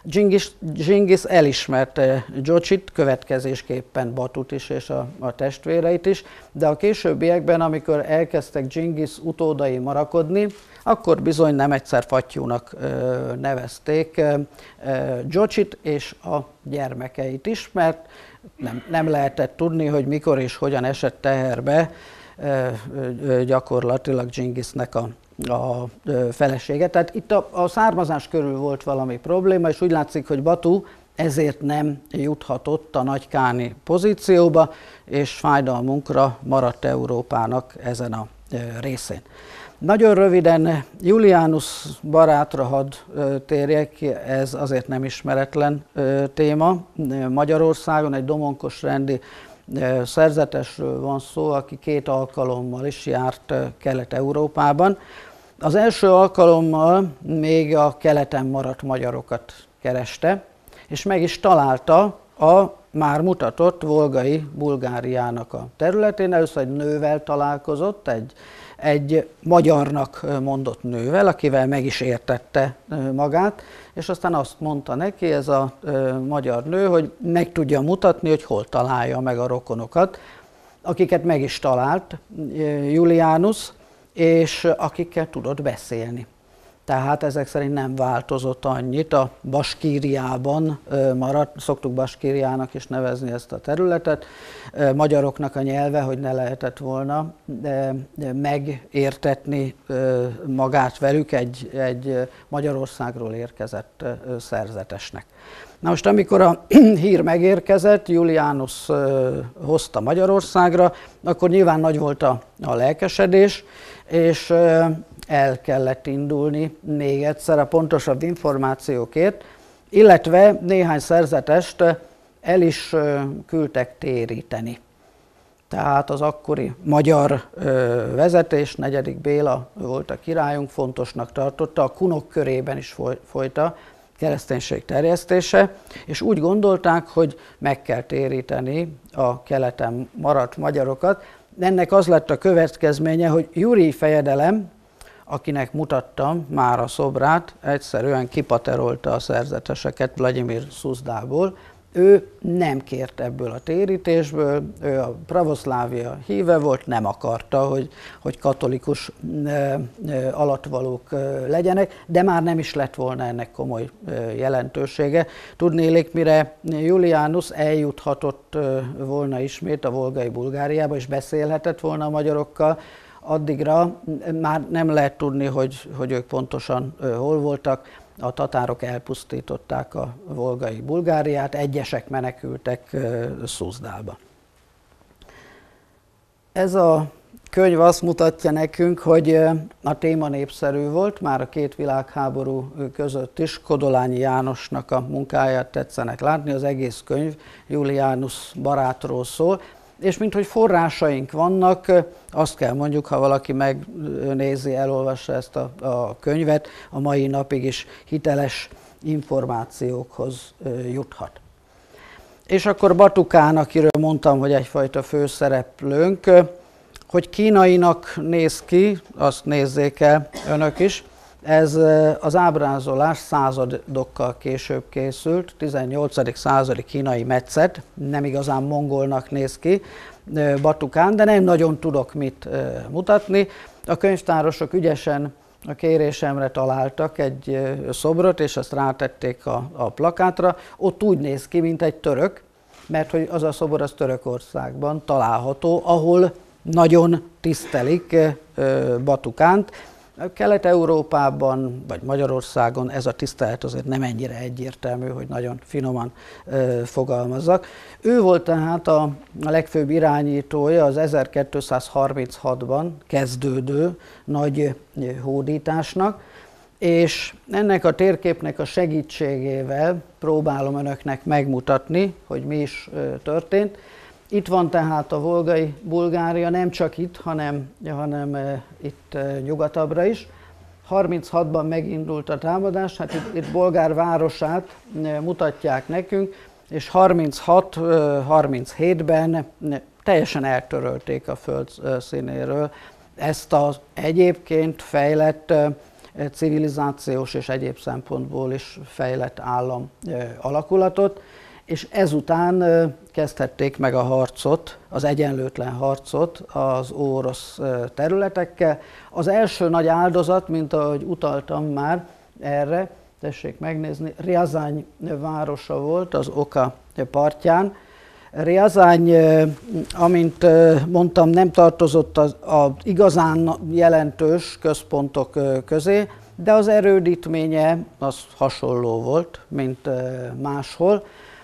Dzsingisz, Dzsingisz elismerte Dzsocsit, következésképpen Batut is és a, a testvéreit is, de a későbbiekben, amikor elkezdtek Dzsingisz utódai marakodni, akkor bizony nem egyszer fattyúnak ö, nevezték ö, Dzsocsit és a gyermekeit is, mert nem, nem lehetett tudni, hogy mikor és hogyan esett teherbe ö, ö, gyakorlatilag Dzsingisznek a a felesége. Tehát itt a, a származás körül volt valami probléma, és úgy látszik, hogy Batu ezért nem juthatott a nagykáni pozícióba, és fájdalmunkra maradt Európának ezen a részén. Nagyon röviden Julianus barátra hadd térjek, ez azért nem ismeretlen téma. Magyarországon egy domonkos rendi szerzetesről van szó, aki két alkalommal is járt Kelet-Európában. Az első alkalommal még a keleten maradt magyarokat kereste, és meg is találta a már mutatott volgai Bulgáriának a területén. Először egy nővel találkozott, egy, egy magyarnak mondott nővel, akivel meg is értette magát, és aztán azt mondta neki ez a magyar nő, hogy meg tudja mutatni, hogy hol találja meg a rokonokat, akiket meg is talált Julianus, és akikkel tudott beszélni. Tehát ezek szerint nem változott annyit, a Baskíriában maradt, szoktuk Baskíriának is nevezni ezt a területet, magyaroknak a nyelve, hogy ne lehetett volna megértetni magát velük egy, egy Magyarországról érkezett szerzetesnek. Na most, amikor a hír megérkezett, Julianus hozta Magyarországra, akkor nyilván nagy volt a, a lelkesedés, és el kellett indulni még egyszer a pontosabb információkért, illetve néhány szerzetest el is küldtek téríteni. Tehát az akkori magyar vezetés, negyedik Béla volt a királyunk, fontosnak tartotta, a kunok körében is folyt a kereszténység terjesztése, és úgy gondolták, hogy meg kell téríteni a keleten maradt magyarokat. Ennek az lett a következménye, hogy Jurij fejedelem, akinek mutattam már a szobrát, egyszerűen kipaterolta a szerzeteseket Vladimir Szuzdából. Ő nem kért ebből a térítésből, ő a pravoszlávia híve volt, nem akarta, hogy, hogy katolikus e, e, alattvalók e, legyenek, de már nem is lett volna ennek komoly e, jelentősége. Tudnélik, mire Julianus eljuthatott e, volna ismét a volgai Bulgáriába, és beszélhetett volna a magyarokkal, addigra már nem lehet tudni, hogy, hogy ők pontosan e, hol voltak. A tatárok elpusztították a volgai Bulgáriát, egyesek menekültek Szuzdába. Ez a könyv azt mutatja nekünk, hogy a téma népszerű volt, már a két világháború között is. Kodolányi Jánosnak a munkáját tetszenek látni, az egész könyv Julianus barátról szól, és minthogy forrásaink vannak, azt kell mondjuk, ha valaki megnézi, elolvassa ezt a, a könyvet, a mai napig is hiteles információkhoz juthat. És akkor Batukán, akiről mondtam, hogy egyfajta főszereplőnk, hogy kínainak néz ki, azt nézzék el önök is, ez az ábrázolás századokkal később készült, tizennyolcadik századi kínai metszet, nem igazán mongolnak néz ki Batukán, de nem nagyon tudok mit mutatni. A könyvtárosok ügyesen a kérésemre találtak egy szobrot, és azt rátették a, a plakátra. Ott úgy néz ki, mint egy török, mert hogy az a szobor az Törökországban található, ahol nagyon tisztelik Batukánt. Kelet-Európában vagy Magyarországon ez a tisztelet azért nem ennyire egyértelmű, hogy nagyon finoman ö, fogalmazzak. Ő volt tehát a, a legfőbb irányítója az ezerkétszázharminchatban kezdődő nagy hódításnak, és ennek a térképnek a segítségével próbálom önöknek megmutatni, hogy mi is ö, történt. Itt van tehát a volgai Bulgária, nem csak itt, hanem, hanem e, itt e, nyugatabbra is. harminchatban megindult a támadás, hát itt, itt Bolgár városát e, mutatják nekünk, és harminchat harminchétben e, teljesen eltörölték a föld színéről ezt az egyébként fejlett e, civilizációs és egyéb szempontból is fejlett állam alakulatot, és ezután kezdhették meg a harcot, az egyenlőtlen harcot az óorosz területekkel. Az első nagy áldozat, mint ahogy utaltam már erre, tessék megnézni, Riazány városa volt az Oka partján. Riazány, amint mondtam, nem tartozott az, az igazán jelentős központok közé, de az erődítménye az hasonló volt, mint máshol.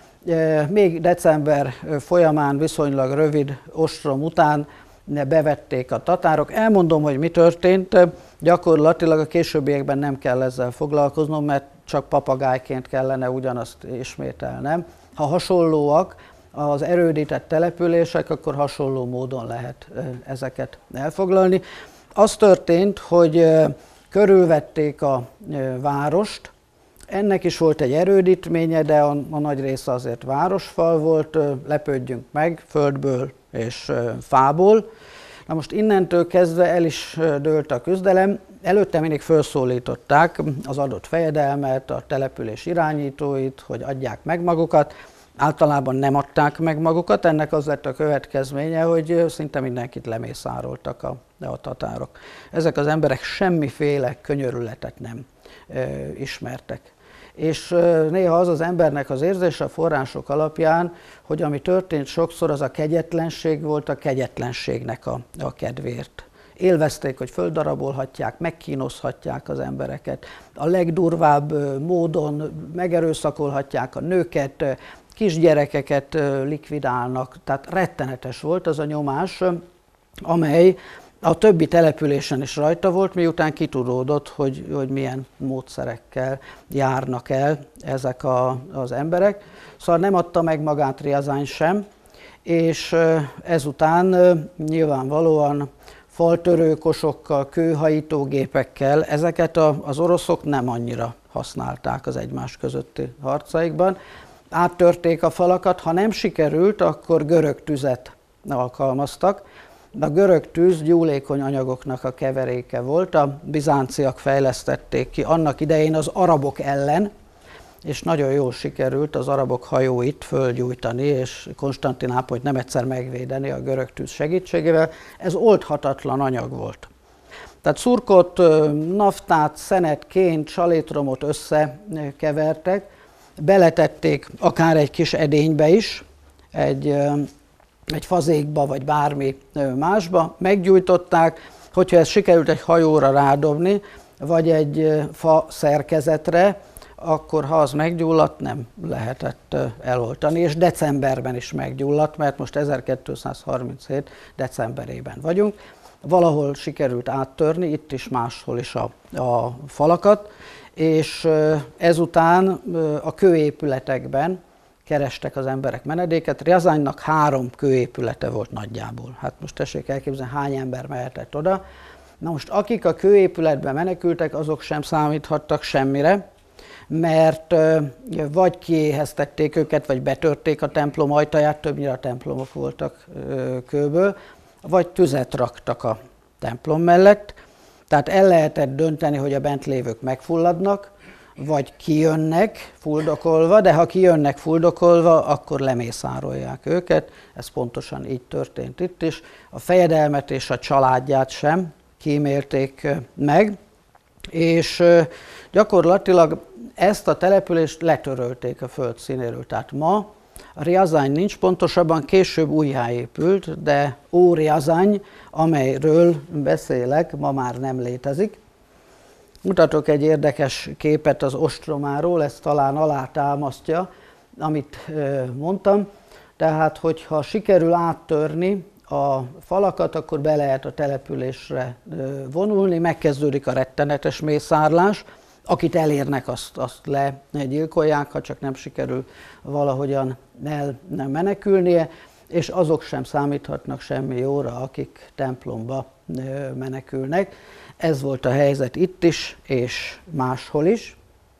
Még december folyamán, viszonylag rövid ostrom után bevették a tatárok. Elmondom, hogy mi történt. Gyakorlatilag a későbbiekben nem kell ezzel foglalkoznom, mert csak papagájként kellene ugyanazt ismételnem. Ha hasonlóak az erődített települések, akkor hasonló módon lehet ezeket elfoglalni. Az történt, hogy körülvették a várost. Ennek is volt egy erődítménye, de a, a nagy része azért városfal volt, lepődjünk meg földből és fából. Na most innentől kezdve el is dőlt a küzdelem. Előtte mindig felszólították az adott fejedelmet, a település irányítóit, hogy adják meg magukat. Általában nem adták meg magukat, ennek az lett a következménye, hogy szinte mindenkit lemészároltak a, a tatárok. Ezek az emberek semmiféle könyörületet nem e, ismertek. És e, néha az az embernek az érzése a források alapján, hogy ami történt sokszor, az a kegyetlenség volt a kegyetlenségnek a, a kedvéért. Élvezték, hogy földarabolhatják, megkínozhatják az embereket, a legdurvább módon megerőszakolhatják a nőket, kisgyerekeket likvidálnak, tehát rettenetes volt az a nyomás, amely a többi településen is rajta volt, miután kitudódott, hogy, hogy milyen módszerekkel járnak el ezek a, az emberek. Szóval nem adta meg magát Riazány sem, és ezután nyilvánvalóan faltörőkosokkal, kőhajítógépekkel ezeket a, az oroszok nem annyira használták az egymás közötti harcaikban. Áttörték a falakat, ha nem sikerült, akkor görög tüzet alkalmaztak. A görög tűz gyúlékony anyagoknak a keveréke volt, a bizánciak fejlesztették ki annak idején az arabok ellen, és nagyon jól sikerült az arabok hajóit fölgyújtani, és Konstantinápolyt nem egyszer megvédeni a görög tűz segítségével. Ez oldhatatlan anyag volt. Tehát szurkot, naftát, szenet, ként, salétromot összekevertek, beletették akár egy kis edénybe is, egy, egy fazékba vagy bármi másba, meggyújtották, hogyha ez sikerült egy hajóra rádobni, vagy egy fa szerkezetre, akkor ha az meggyulladt, nem lehetett eloltani, és decemberben is meggyulladt, mert most ezerkétszázharminchét decemberében vagyunk. Valahol sikerült áttörni, itt is máshol is a, a falakat, és ezután a kőépületekben kerestek az emberek menedéket. Riazánynak három kőépülete volt nagyjából. Hát most tessék elképzelni, hány ember mehetett oda. Na most akik a kőépületbe menekültek, azok sem számíthattak semmire, mert vagy kiéheztették őket, vagy betörték a templom ajtaját, többnyire a templomok voltak kőből, vagy tüzet raktak a templom mellett. Tehát el lehetett dönteni, hogy a bent lévők megfulladnak, vagy kijönnek fuldokolva, de ha kijönnek fuldokolva, akkor lemészárolják őket. Ez pontosan így történt itt is. A fejedelmet és a családját sem kímélték meg, és gyakorlatilag ezt a települést letörölték a föld színéről. Tehát ma a Riazány nincs, pontosabban később újjáépült, de Óriazány, amelyről beszélek, ma már nem létezik. Mutatok egy érdekes képet az ostromáról, ez talán alátámasztja, amit mondtam. Tehát, hogyha sikerül áttörni a falakat, akkor be lehet a településre vonulni, megkezdődik a rettenetes mészárlás. Akit elérnek, azt, azt legyilkolják, ha csak nem sikerül valahogyan el nem menekülnie, és azok sem számíthatnak semmi jóra, akik templomba menekülnek. Ez volt a helyzet itt is, és máshol is.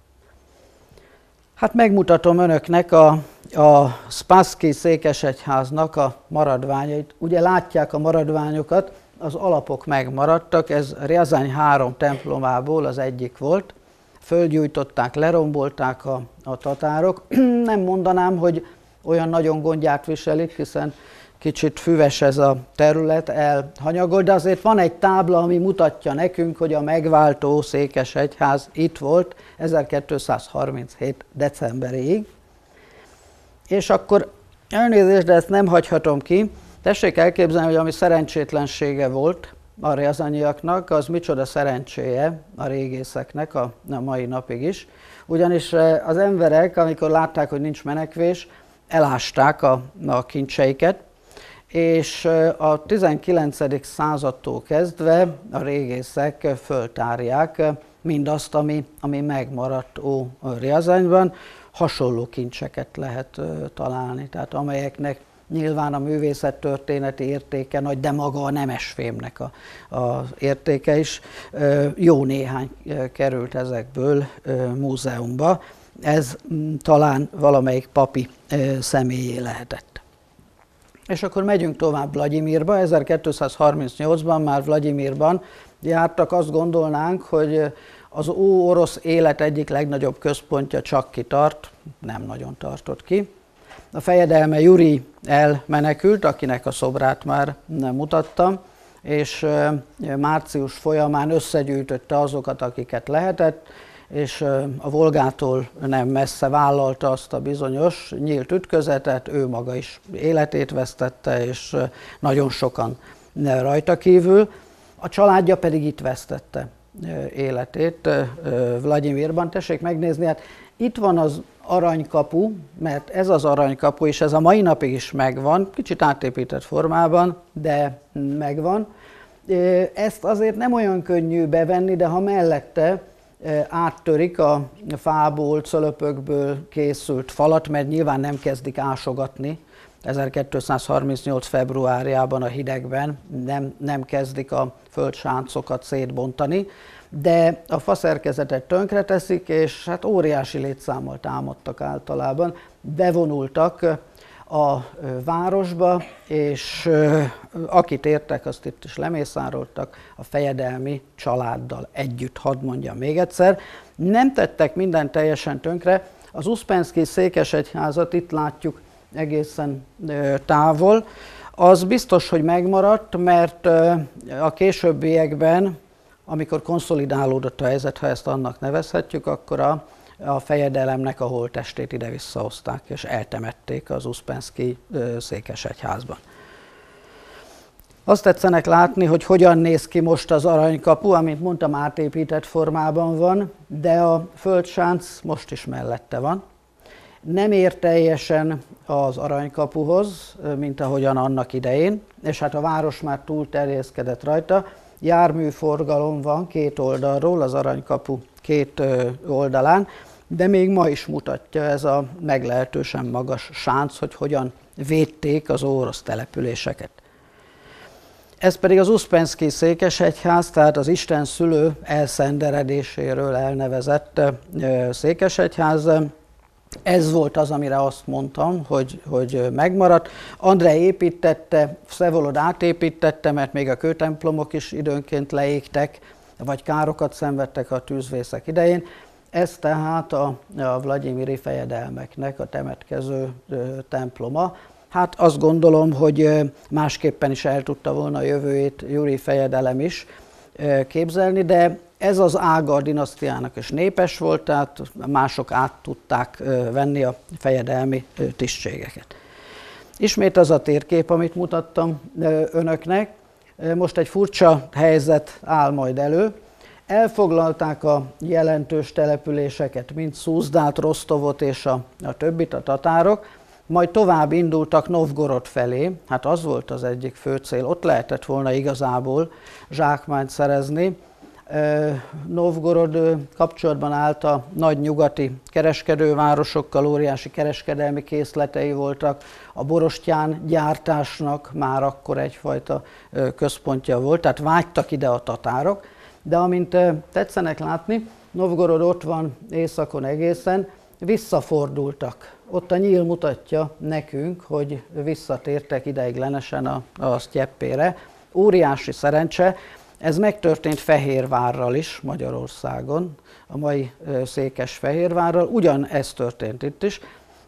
Hát megmutatom önöknek a, a Spassky székesegyháznak a maradványait. Ugye látják a maradványokat, az alapok megmaradtak, ez Rjazany három templomából az egyik volt. Földgyújtották, lerombolták a, a tatárok. Nem mondanám, hogy olyan nagyon gondját viselik, hiszen kicsit füves ez a terület, elhanyagol, de azért van egy tábla, ami mutatja nekünk, hogy a megváltó székesegyház itt volt ezerkétszázharminchét decemberéig. És akkor elnézést, de ezt nem hagyhatom ki. Tessék elképzelni, hogy ami szerencsétlensége volt a rjazanyiaknak, az micsoda szerencséje a régészeknek a, a mai napig is. Ugyanis az emberek, amikor látták, hogy nincs menekvés, elásták a, a kincseiket, és a tizenkilencedik századtól kezdve a régészek föltárják mindazt, ami, ami megmaradt Órjazanyban. Hasonló kincseket lehet találni, tehát amelyeknek nyilván a művészettörténeti értéke nagy, de maga a nemesfémnek a, a értéke is. Jó néhány került ezekből múzeumba. Ez talán valamelyik papi személyé lehetett. És akkor megyünk tovább Vlagyimirba. ezerkétszázharmincnyolcban már Vlagyimirban jártak, azt gondolnánk, hogy az óorosz élet egyik legnagyobb központja csak kitart, nem nagyon tartott ki. A fejedelme Jurij elmenekült, akinek a szobrát már nem mutattam, és március folyamán összegyűjtötte azokat, akiket lehetett, és a Volgától nem messze vállalta azt a bizonyos nyílt ütközetet, ő maga is életét vesztette, és nagyon sokan rajta kívül. A családja pedig itt vesztette életét Vlagyimirban. Tessék megnézni, hát itt van az aranykapu, mert ez az aranykapu, és ez a mai napig is megvan, kicsit átépített formában, de megvan. Ezt azért nem olyan könnyű bevenni, de ha mellette áttörik a fából, cölöpökből készült falat, mert nyilván nem kezdik ásogatni, ezerkétszázharmincnyolc februárjában a hidegben nem, nem kezdik a földsáncokat szétbontani, de a faszerkezetet tönkreteszik, és hát óriási létszámmal támadtak általában, bevonultak a városba, és akit értek, azt itt is lemészároltak a fejedelmi családdal együtt, hadd mondjam még egyszer. Nem tettek mindent teljesen tönkre, az Uszpenszkij székesegyházat itt látjuk egészen távol, az biztos, hogy megmaradt, mert a későbbiekben, amikor konszolidálódott a helyzet, ha ezt annak nevezhetjük, akkor a, a fejedelemnek a holttestét ide visszahozták, és eltemették az Uszpenszkij székesegyházban. Azt tetszenek látni, hogy hogyan néz ki most az aranykapu, amint mondtam, átépített formában van, de a földsánc most is mellette van. Nem ér teljesen az aranykapuhoz, mint ahogyan annak idején, és hát a város már túl terjeszkedett rajta. Járműforgalom van két oldalról, az aranykapu két oldalán, de még ma is mutatja ez a meglehetősen magas sánc, hogy hogyan védték az orosz településeket. Ez pedig az Uszpenszkij székesegyház, tehát az Isten szülő elszenderedéséről elnevezett székesegyház. Ez volt az, amire azt mondtam, hogy, hogy megmaradt. Andrej építette, Vszevolod átépítette, mert még a kőtemplomok is időnként leégtek, vagy károkat szenvedtek a tűzvészek idején. Ez tehát a, a vlagyimiri fejedelmeknek a temetkező temploma. Hát azt gondolom, hogy másképpen is el tudta volna a jövőjét Jurij fejedelem is képzelni, de ez az ága a dinasztiának is népes volt, tehát mások át tudták venni a fejedelmi tisztségeket. Ismét az a térkép, amit mutattam önöknek. Most egy furcsa helyzet áll majd elő. Elfoglalták a jelentős településeket, mint Szúzdát, Rostovot és a, a többit, a tatárok, majd tovább indultak Novgorod felé, hát az volt az egyik fő cél, ott lehetett volna igazából zsákmányt szerezni. Novgorod kapcsolatban állt a nagy nyugati kereskedővárosokkal, óriási kereskedelmi készletei voltak, a borostyán gyártásnak már akkor egyfajta központja volt, tehát vágytak ide a tatárok, de amint tetszenek látni, Novgorod ott van északon egészen, visszafordultak. Ott a nyíl mutatja nekünk, hogy visszatértek ideiglenesen a, a sztyeppére. óriási szerencse. Ez megtörtént Fehérvárral is, Magyarországon, a mai Székesfehérvárral, ugyanez történt itt is.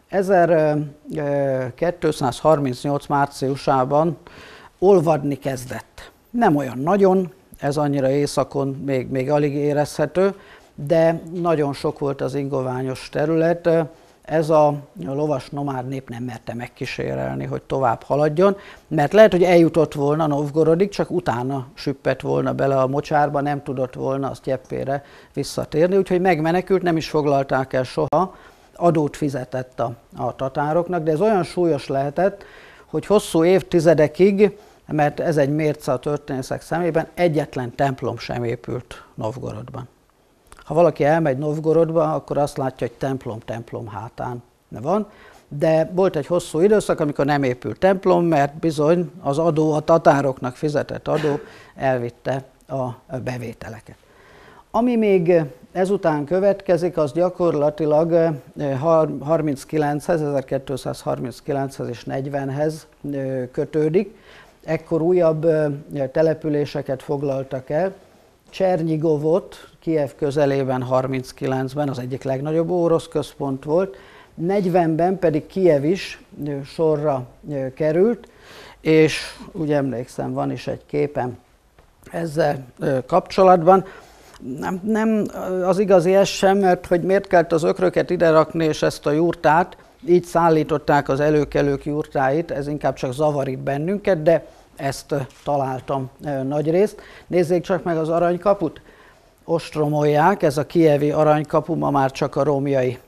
ezerkétszázharmincnyolc márciusában olvadni kezdett. Nem olyan nagyon, ez annyira északon még, még alig érezhető, de nagyon sok volt az ingoványos terület. Ez a lovas nomád nép nem merte megkísérelni, hogy tovább haladjon, mert lehet, hogy eljutott volna Novgorodig, csak utána süppett volna bele a mocsárba, nem tudott volna azt Jeppére visszatérni, úgyhogy megmenekült, nem is foglalták el soha, adót fizetett a, a tatároknak, de ez olyan súlyos lehetett, hogy hosszú évtizedekig, mert ez egy mérce a történészek szemében, egyetlen templom sem épült Novgorodban. Ha valaki elmegy Novgorodba, akkor azt látja, hogy templom templom hátán van, de volt egy hosszú időszak, amikor nem épült templom, mert bizony az adó, a tatároknak fizetett adó elvitte a bevételeket. Ami még ezután következik, az gyakorlatilag harminckilenchez, ezerkétszázharminckilenchez és negyvenhez kötődik. Ekkor újabb településeket foglaltak el. Csernyigovot, Kijev közelében harminckilencben az egyik legnagyobb orosz központ volt, negyvenben pedig Kijev is sorra került, és úgy emlékszem, van is egy képem ezzel kapcsolatban. Nem, nem az igazi ez sem, mert hogy miért kellett az ökröket ide rakni, és ezt a jurtát, így szállították az előkelők jurtáit, ez inkább csak zavar itt bennünket, de ezt találtam nagyrészt. Nézzék csak meg az aranykaput, ostromolják, ez a kijevi aranykapu, ma már csak a romjai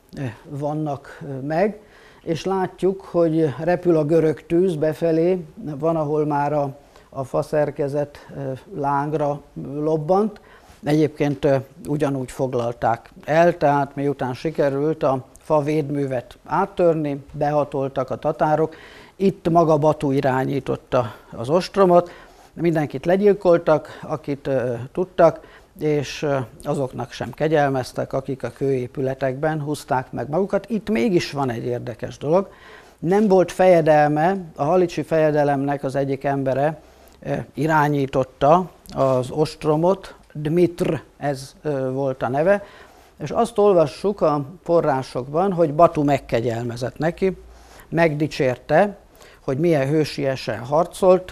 vannak meg, és látjuk, hogy repül a görög tűz befelé, van, ahol már a, a faszerkezet lángra lobbant. Egyébként ugyanúgy foglalták el, tehát miután sikerült a fa védművet áttörni, behatoltak a tatárok. Itt maga Batu irányította az ostromot, mindenkit legyilkoltak, akit uh, tudtak, és uh, azoknak sem kegyelmeztek, akik a kőépületekben húzták meg magukat. Itt mégis van egy érdekes dolog. Nem volt fejedelme, a halicsi fejedelemnek az egyik embere uh, irányította az ostromot, Dmitr, ez uh, volt a neve, és azt olvassuk a forrásokban, hogy Batu megkegyelmezett neki, megdicsérte, hogy milyen hősiesen harcolt,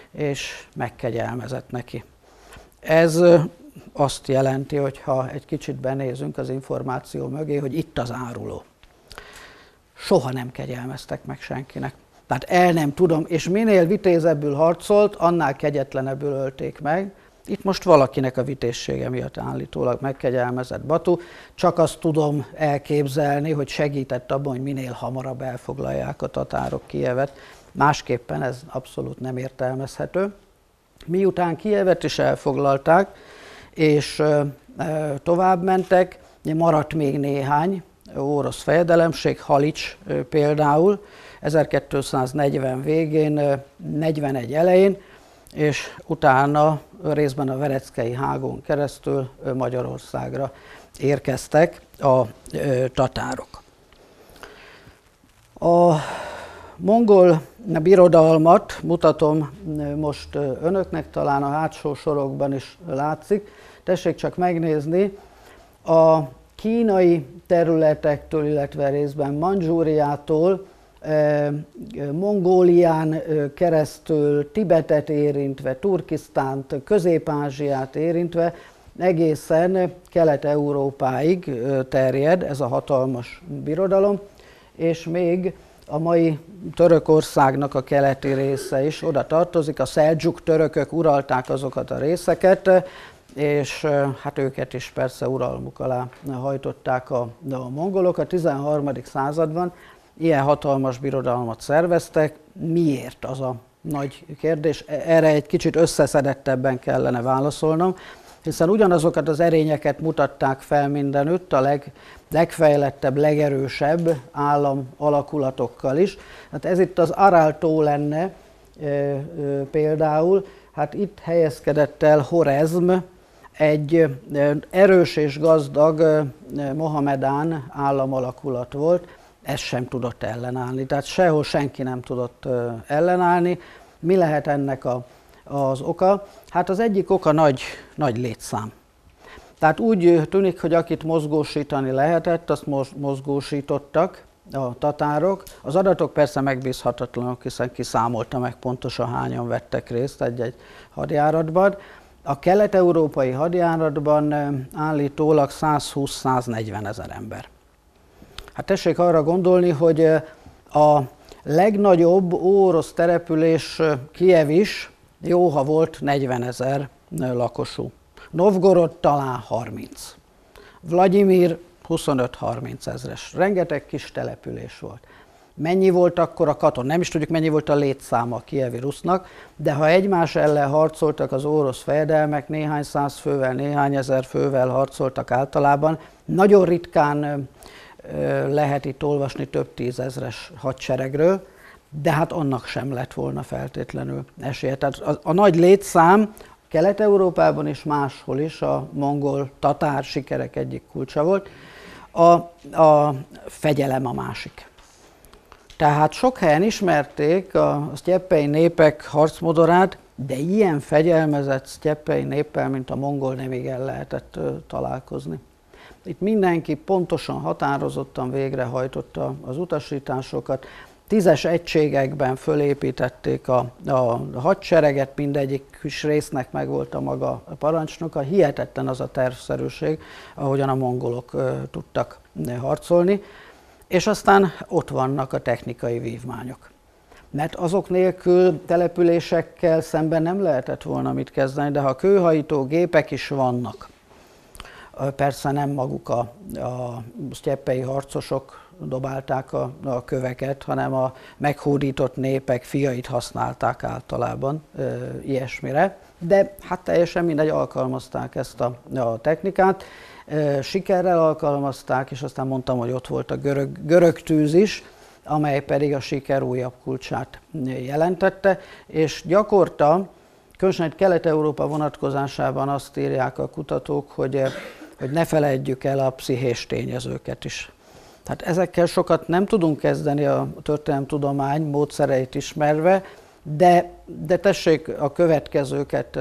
és megkegyelmezett neki. Ez azt jelenti, hogy ha egy kicsit benézünk az információ mögé, hogy itt az áruló. Soha nem kegyelmeztek meg senkinek. Tehát el nem tudom, és minél vitézebbül harcolt, annál kegyetlenebbül ölték meg. Itt most valakinek a vitézsége miatt állítólag megkegyelmezett Batu, csak azt tudom elképzelni, hogy segített abban, hogy minél hamarabb elfoglalják a tatárok Kijevet. Másképpen ez abszolút nem értelmezhető. Miután Kijevet is elfoglalták, és tovább mentek, maradt még néhány orosz fejedelemség, Halics például, ezerkétszáznegyven végén, negyvenegy elején, és utána részben a Vereckei hágon keresztül Magyarországra érkeztek a tatárok. A mongol birodalmat mutatom most önöknek, talán a hátsó sorokban is látszik. Tessék csak megnézni, a kínai területektől, illetve részben Mandzsúriától, Mongólián keresztül, Tibetet érintve, Turkisztánt, Közép-Ázsiát érintve, egészen Kelet-Európáig terjed ez a hatalmas birodalom, és még a mai Törökországnak a keleti része is oda tartozik. A szeldzsuk törökök uralták azokat a részeket, és hát őket is persze uralmuk alá hajtották a, a mongolok. A tizenharmadik században ilyen hatalmas birodalmat szerveztek. Miért, az a nagy kérdés? Erre egy kicsit összeszedettebben kellene válaszolnom, hiszen ugyanazokat az erényeket mutatták fel mindenütt, a leg, legfejlettebb, legerősebb állam alakulatokkal is. Hát ez itt az Aral-tó lenne e, e, például, hát itt helyezkedett el Horezm, egy erős és gazdag mohamedán államalakulat volt, ez sem tudott ellenállni, tehát sehol senki nem tudott ellenállni. Mi lehet ennek a az oka? Hát az egyik oka nagy, nagy létszám. Tehát úgy tűnik, hogy akit mozgósítani lehetett, azt mozgósítottak a tatárok. Az adatok persze megbízhatatlanok, hiszen kiszámolta meg pontosan hányan vettek részt egy-egy hadjáratban. A kelet-európai hadjáratban állítólag százhúsz-száznegyven ezer ember. Hát tessék arra gondolni, hogy a legnagyobb orosz település Kijev is jó, ha volt negyvenezer lakosú. Novgorod talán harminc. Vladimir huszonöt-harminc ezres. Rengeteg kis település volt. Mennyi volt akkor a katon? Nem is tudjuk, mennyi volt a létszáma a kijevi rusznak, de ha egymás ellen harcoltak az orosz fejedelmek, néhány száz fővel, néhány ezer fővel harcoltak általában, nagyon ritkán lehet itt olvasni több tízezres hadseregről, de hát annak sem lett volna feltétlenül esélye. Tehát a, a nagy létszám Kelet-Európában és máshol is a mongol-tatár sikerek egyik kulcsa volt, a, a fegyelem a másik. Tehát sok helyen ismerték a sztyeppei népek harcmodorát, de ilyen fegyelmezett sztyeppei néppel, mint a mongol, nem igen lehetett ö, találkozni. Itt mindenki pontosan, határozottan végrehajtotta az utasításokat, tízes egységekben fölépítették a, a hadsereget, mindegyik kis résznek megvolt a maga parancsnoka. Hihetetlen az a tervszerűség, ahogyan a mongolok ö, tudtak harcolni. És aztán ott vannak a technikai vívmányok. Mert azok nélkül településekkel szemben nem lehetett volna mit kezdeni, de ha kőhajtó gépek is vannak, persze nem maguk a, a sztyeppei harcosok dobálták a, a köveket, hanem a meghódított népek fiait használták általában e, ilyesmire, de hát teljesen mindegy, alkalmazták ezt a, a technikát. Sikerrel alkalmazták, és aztán mondtam, hogy ott volt a görög, görög tűz is, amely pedig a siker újabb kulcsát jelentette, és gyakorta, különösen Kelet-Európa vonatkozásában azt írják a kutatók, hogy, hogy ne feledjük el a pszichés tényezőket is. Tehát ezekkel sokat nem tudunk kezdeni a történelemtudomány módszereit ismerve, de, de tessék a következőket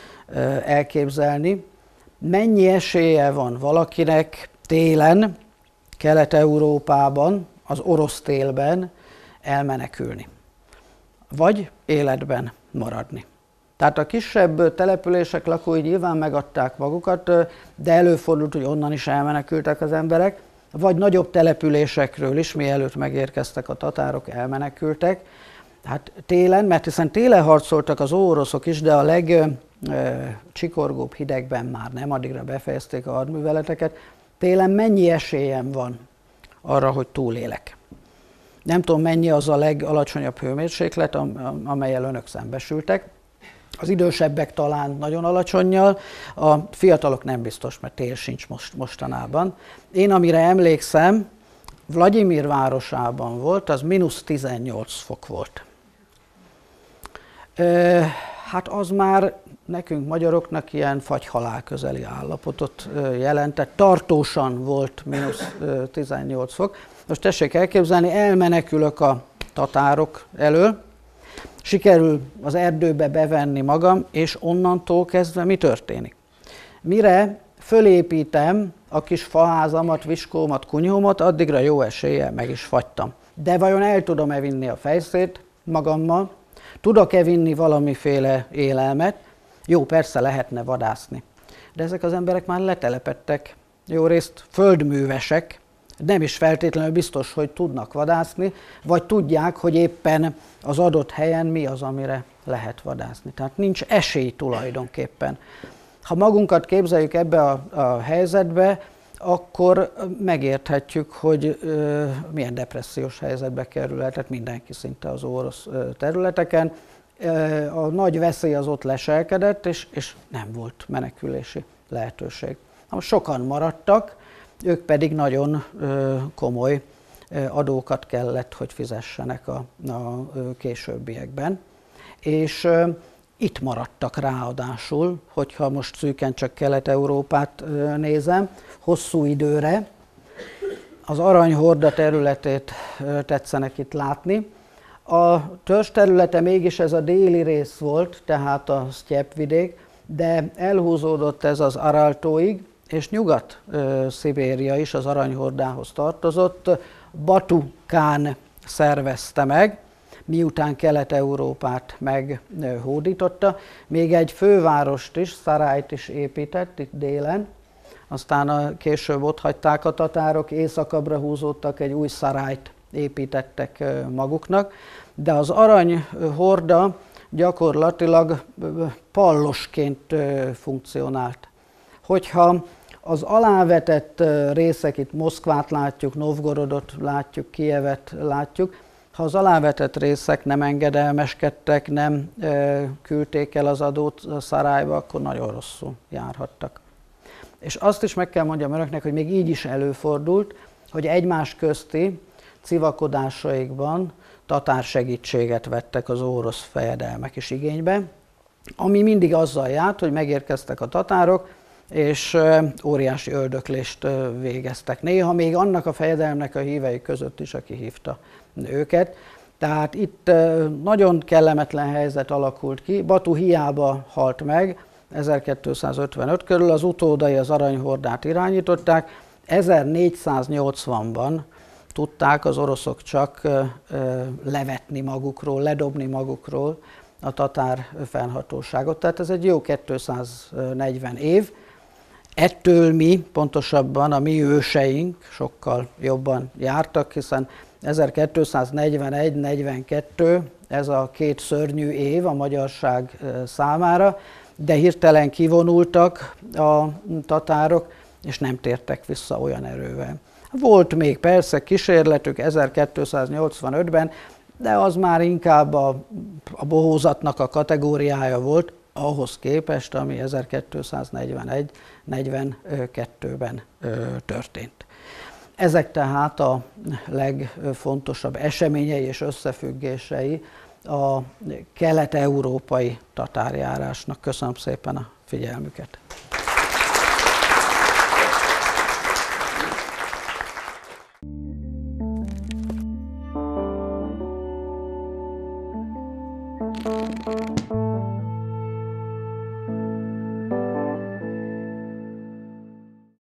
elképzelni. Mennyi esélye van valakinek télen, Kelet-Európában, az orosz télben elmenekülni, vagy életben maradni. Tehát a kisebb települések lakói nyilván megadták magukat, de előfordult, hogy onnan is elmenekültek az emberek, vagy nagyobb településekről is, mielőtt megérkeztek a tatárok, elmenekültek. Hát télen, mert hiszen télen harcoltak az óoroszok is, de a legcsikorgóbb hidegben már nem, addigra befejezték a hadműveleteket. Télen mennyi esélyem van arra, hogy túlélek? Nem tudom, mennyi az a legalacsonyabb hőmérséklet, amellyel önök szembesültek. Az idősebbek talán nagyon alacsonnyal, a fiatalok nem biztos, mert tél sincs most, mostanában. Én, amire emlékszem, Vladimir városában volt, az mínusz tizennyolc fok volt. E, hát az már nekünk magyaroknak ilyen fagyhalál közeli állapotot jelentett. Tartósan volt mínusz tizennyolc fok. Most tessék elképzelni, elmenekülök a tatárok elől, sikerül az erdőbe bevenni magam, és onnantól kezdve mi történik? Mire fölépítem a kis faházamat, viskómat, kunyhómat, addigra jó eséllyel meg is fagytam. De vajon el tudom-e vinni a fejszét magammal? Tudok-e vinni valamiféle élelmet? Jó, persze lehetne vadászni. De ezek az emberek már letelepedtek, jó részt földművesek, nem is feltétlenül biztos, hogy tudnak vadászni, vagy tudják, hogy éppen az adott helyen mi az, amire lehet vadászni. Tehát nincs esély tulajdonképpen. Ha magunkat képzeljük ebbe a, a helyzetbe, akkor megérthetjük, hogy ö, milyen depressziós helyzetbe kerülhetett mindenki szinte az orosz területeken. Ö, a nagy veszély az ott leselkedett, és, és nem volt menekülési lehetőség. Na, sokan maradtak, ők pedig nagyon ö, komoly ö, adókat kellett, hogy fizessenek a, a ö, későbbiekben. És ö, itt maradtak ráadásul, hogyha most szűken csak Kelet-Európát ö, nézem, hosszú időre. Az Aranyhorda területét ö, tetszenek itt látni. A törzs területe mégis ez a déli rész volt, tehát a sztyeppvidék, de elhúzódott ez az Araltóig, és Nyugat-Szibéria is az aranyhordához tartozott. Batu kán szervezte meg, miután Kelet-Európát meghódította. Még egy fővárost is, Szarályt is épített itt délen, aztán a, később ott hagyták a tatárok, északabbra húzódtak, egy új Szarályt építettek maguknak, de az aranyhorda gyakorlatilag pallosként funkcionált. Hogyha az alávetett részek, itt Moszkvát látjuk, Novgorodot látjuk, Kijevet látjuk, ha az alávetett részek nem engedelmeskedtek, nem e, küldték el az adót a Szarályba, akkor nagyon rosszul járhattak. És azt is meg kell mondjam önöknek, hogy még így is előfordult, hogy egymás közti civakodásaikban tatár segítséget vettek az orosz fejedelmek is igénybe, ami mindig azzal járt, hogy megérkeztek a tatárok, és óriási öldöklést végeztek. Néha még annak a fejedelemnek a hívei között is, aki hívta őket. Tehát itt nagyon kellemetlen helyzet alakult ki. Batu hiába halt meg, ezerkétszázötvenöt körül, az utódai az aranyhordát irányították. ezernégyszáznyolcvanban tudták az oroszok csak levetni magukról, ledobni magukról a tatár fennhatóságot. Tehát ez egy jó kétszáznegyven év. Ettől mi, pontosabban a mi őseink sokkal jobban jártak, hiszen ezerkétszáznegyvenegy negyvenkettő ez a két szörnyű év a magyarság számára, de hirtelen kivonultak a tatárok, és nem tértek vissza olyan erővel. Volt még persze kísérletük ezerkétszáznyolcvanötben, de az már inkább a, a bohózatnak a kategóriája volt, ahhoz képest, ami ezerkétszáznegyvenegy negyvenkettőben történt. Ezek tehát a legfontosabb eseményei és összefüggései a kelet-európai tatárjárásnak. Köszönöm szépen a figyelmüket! Thank you.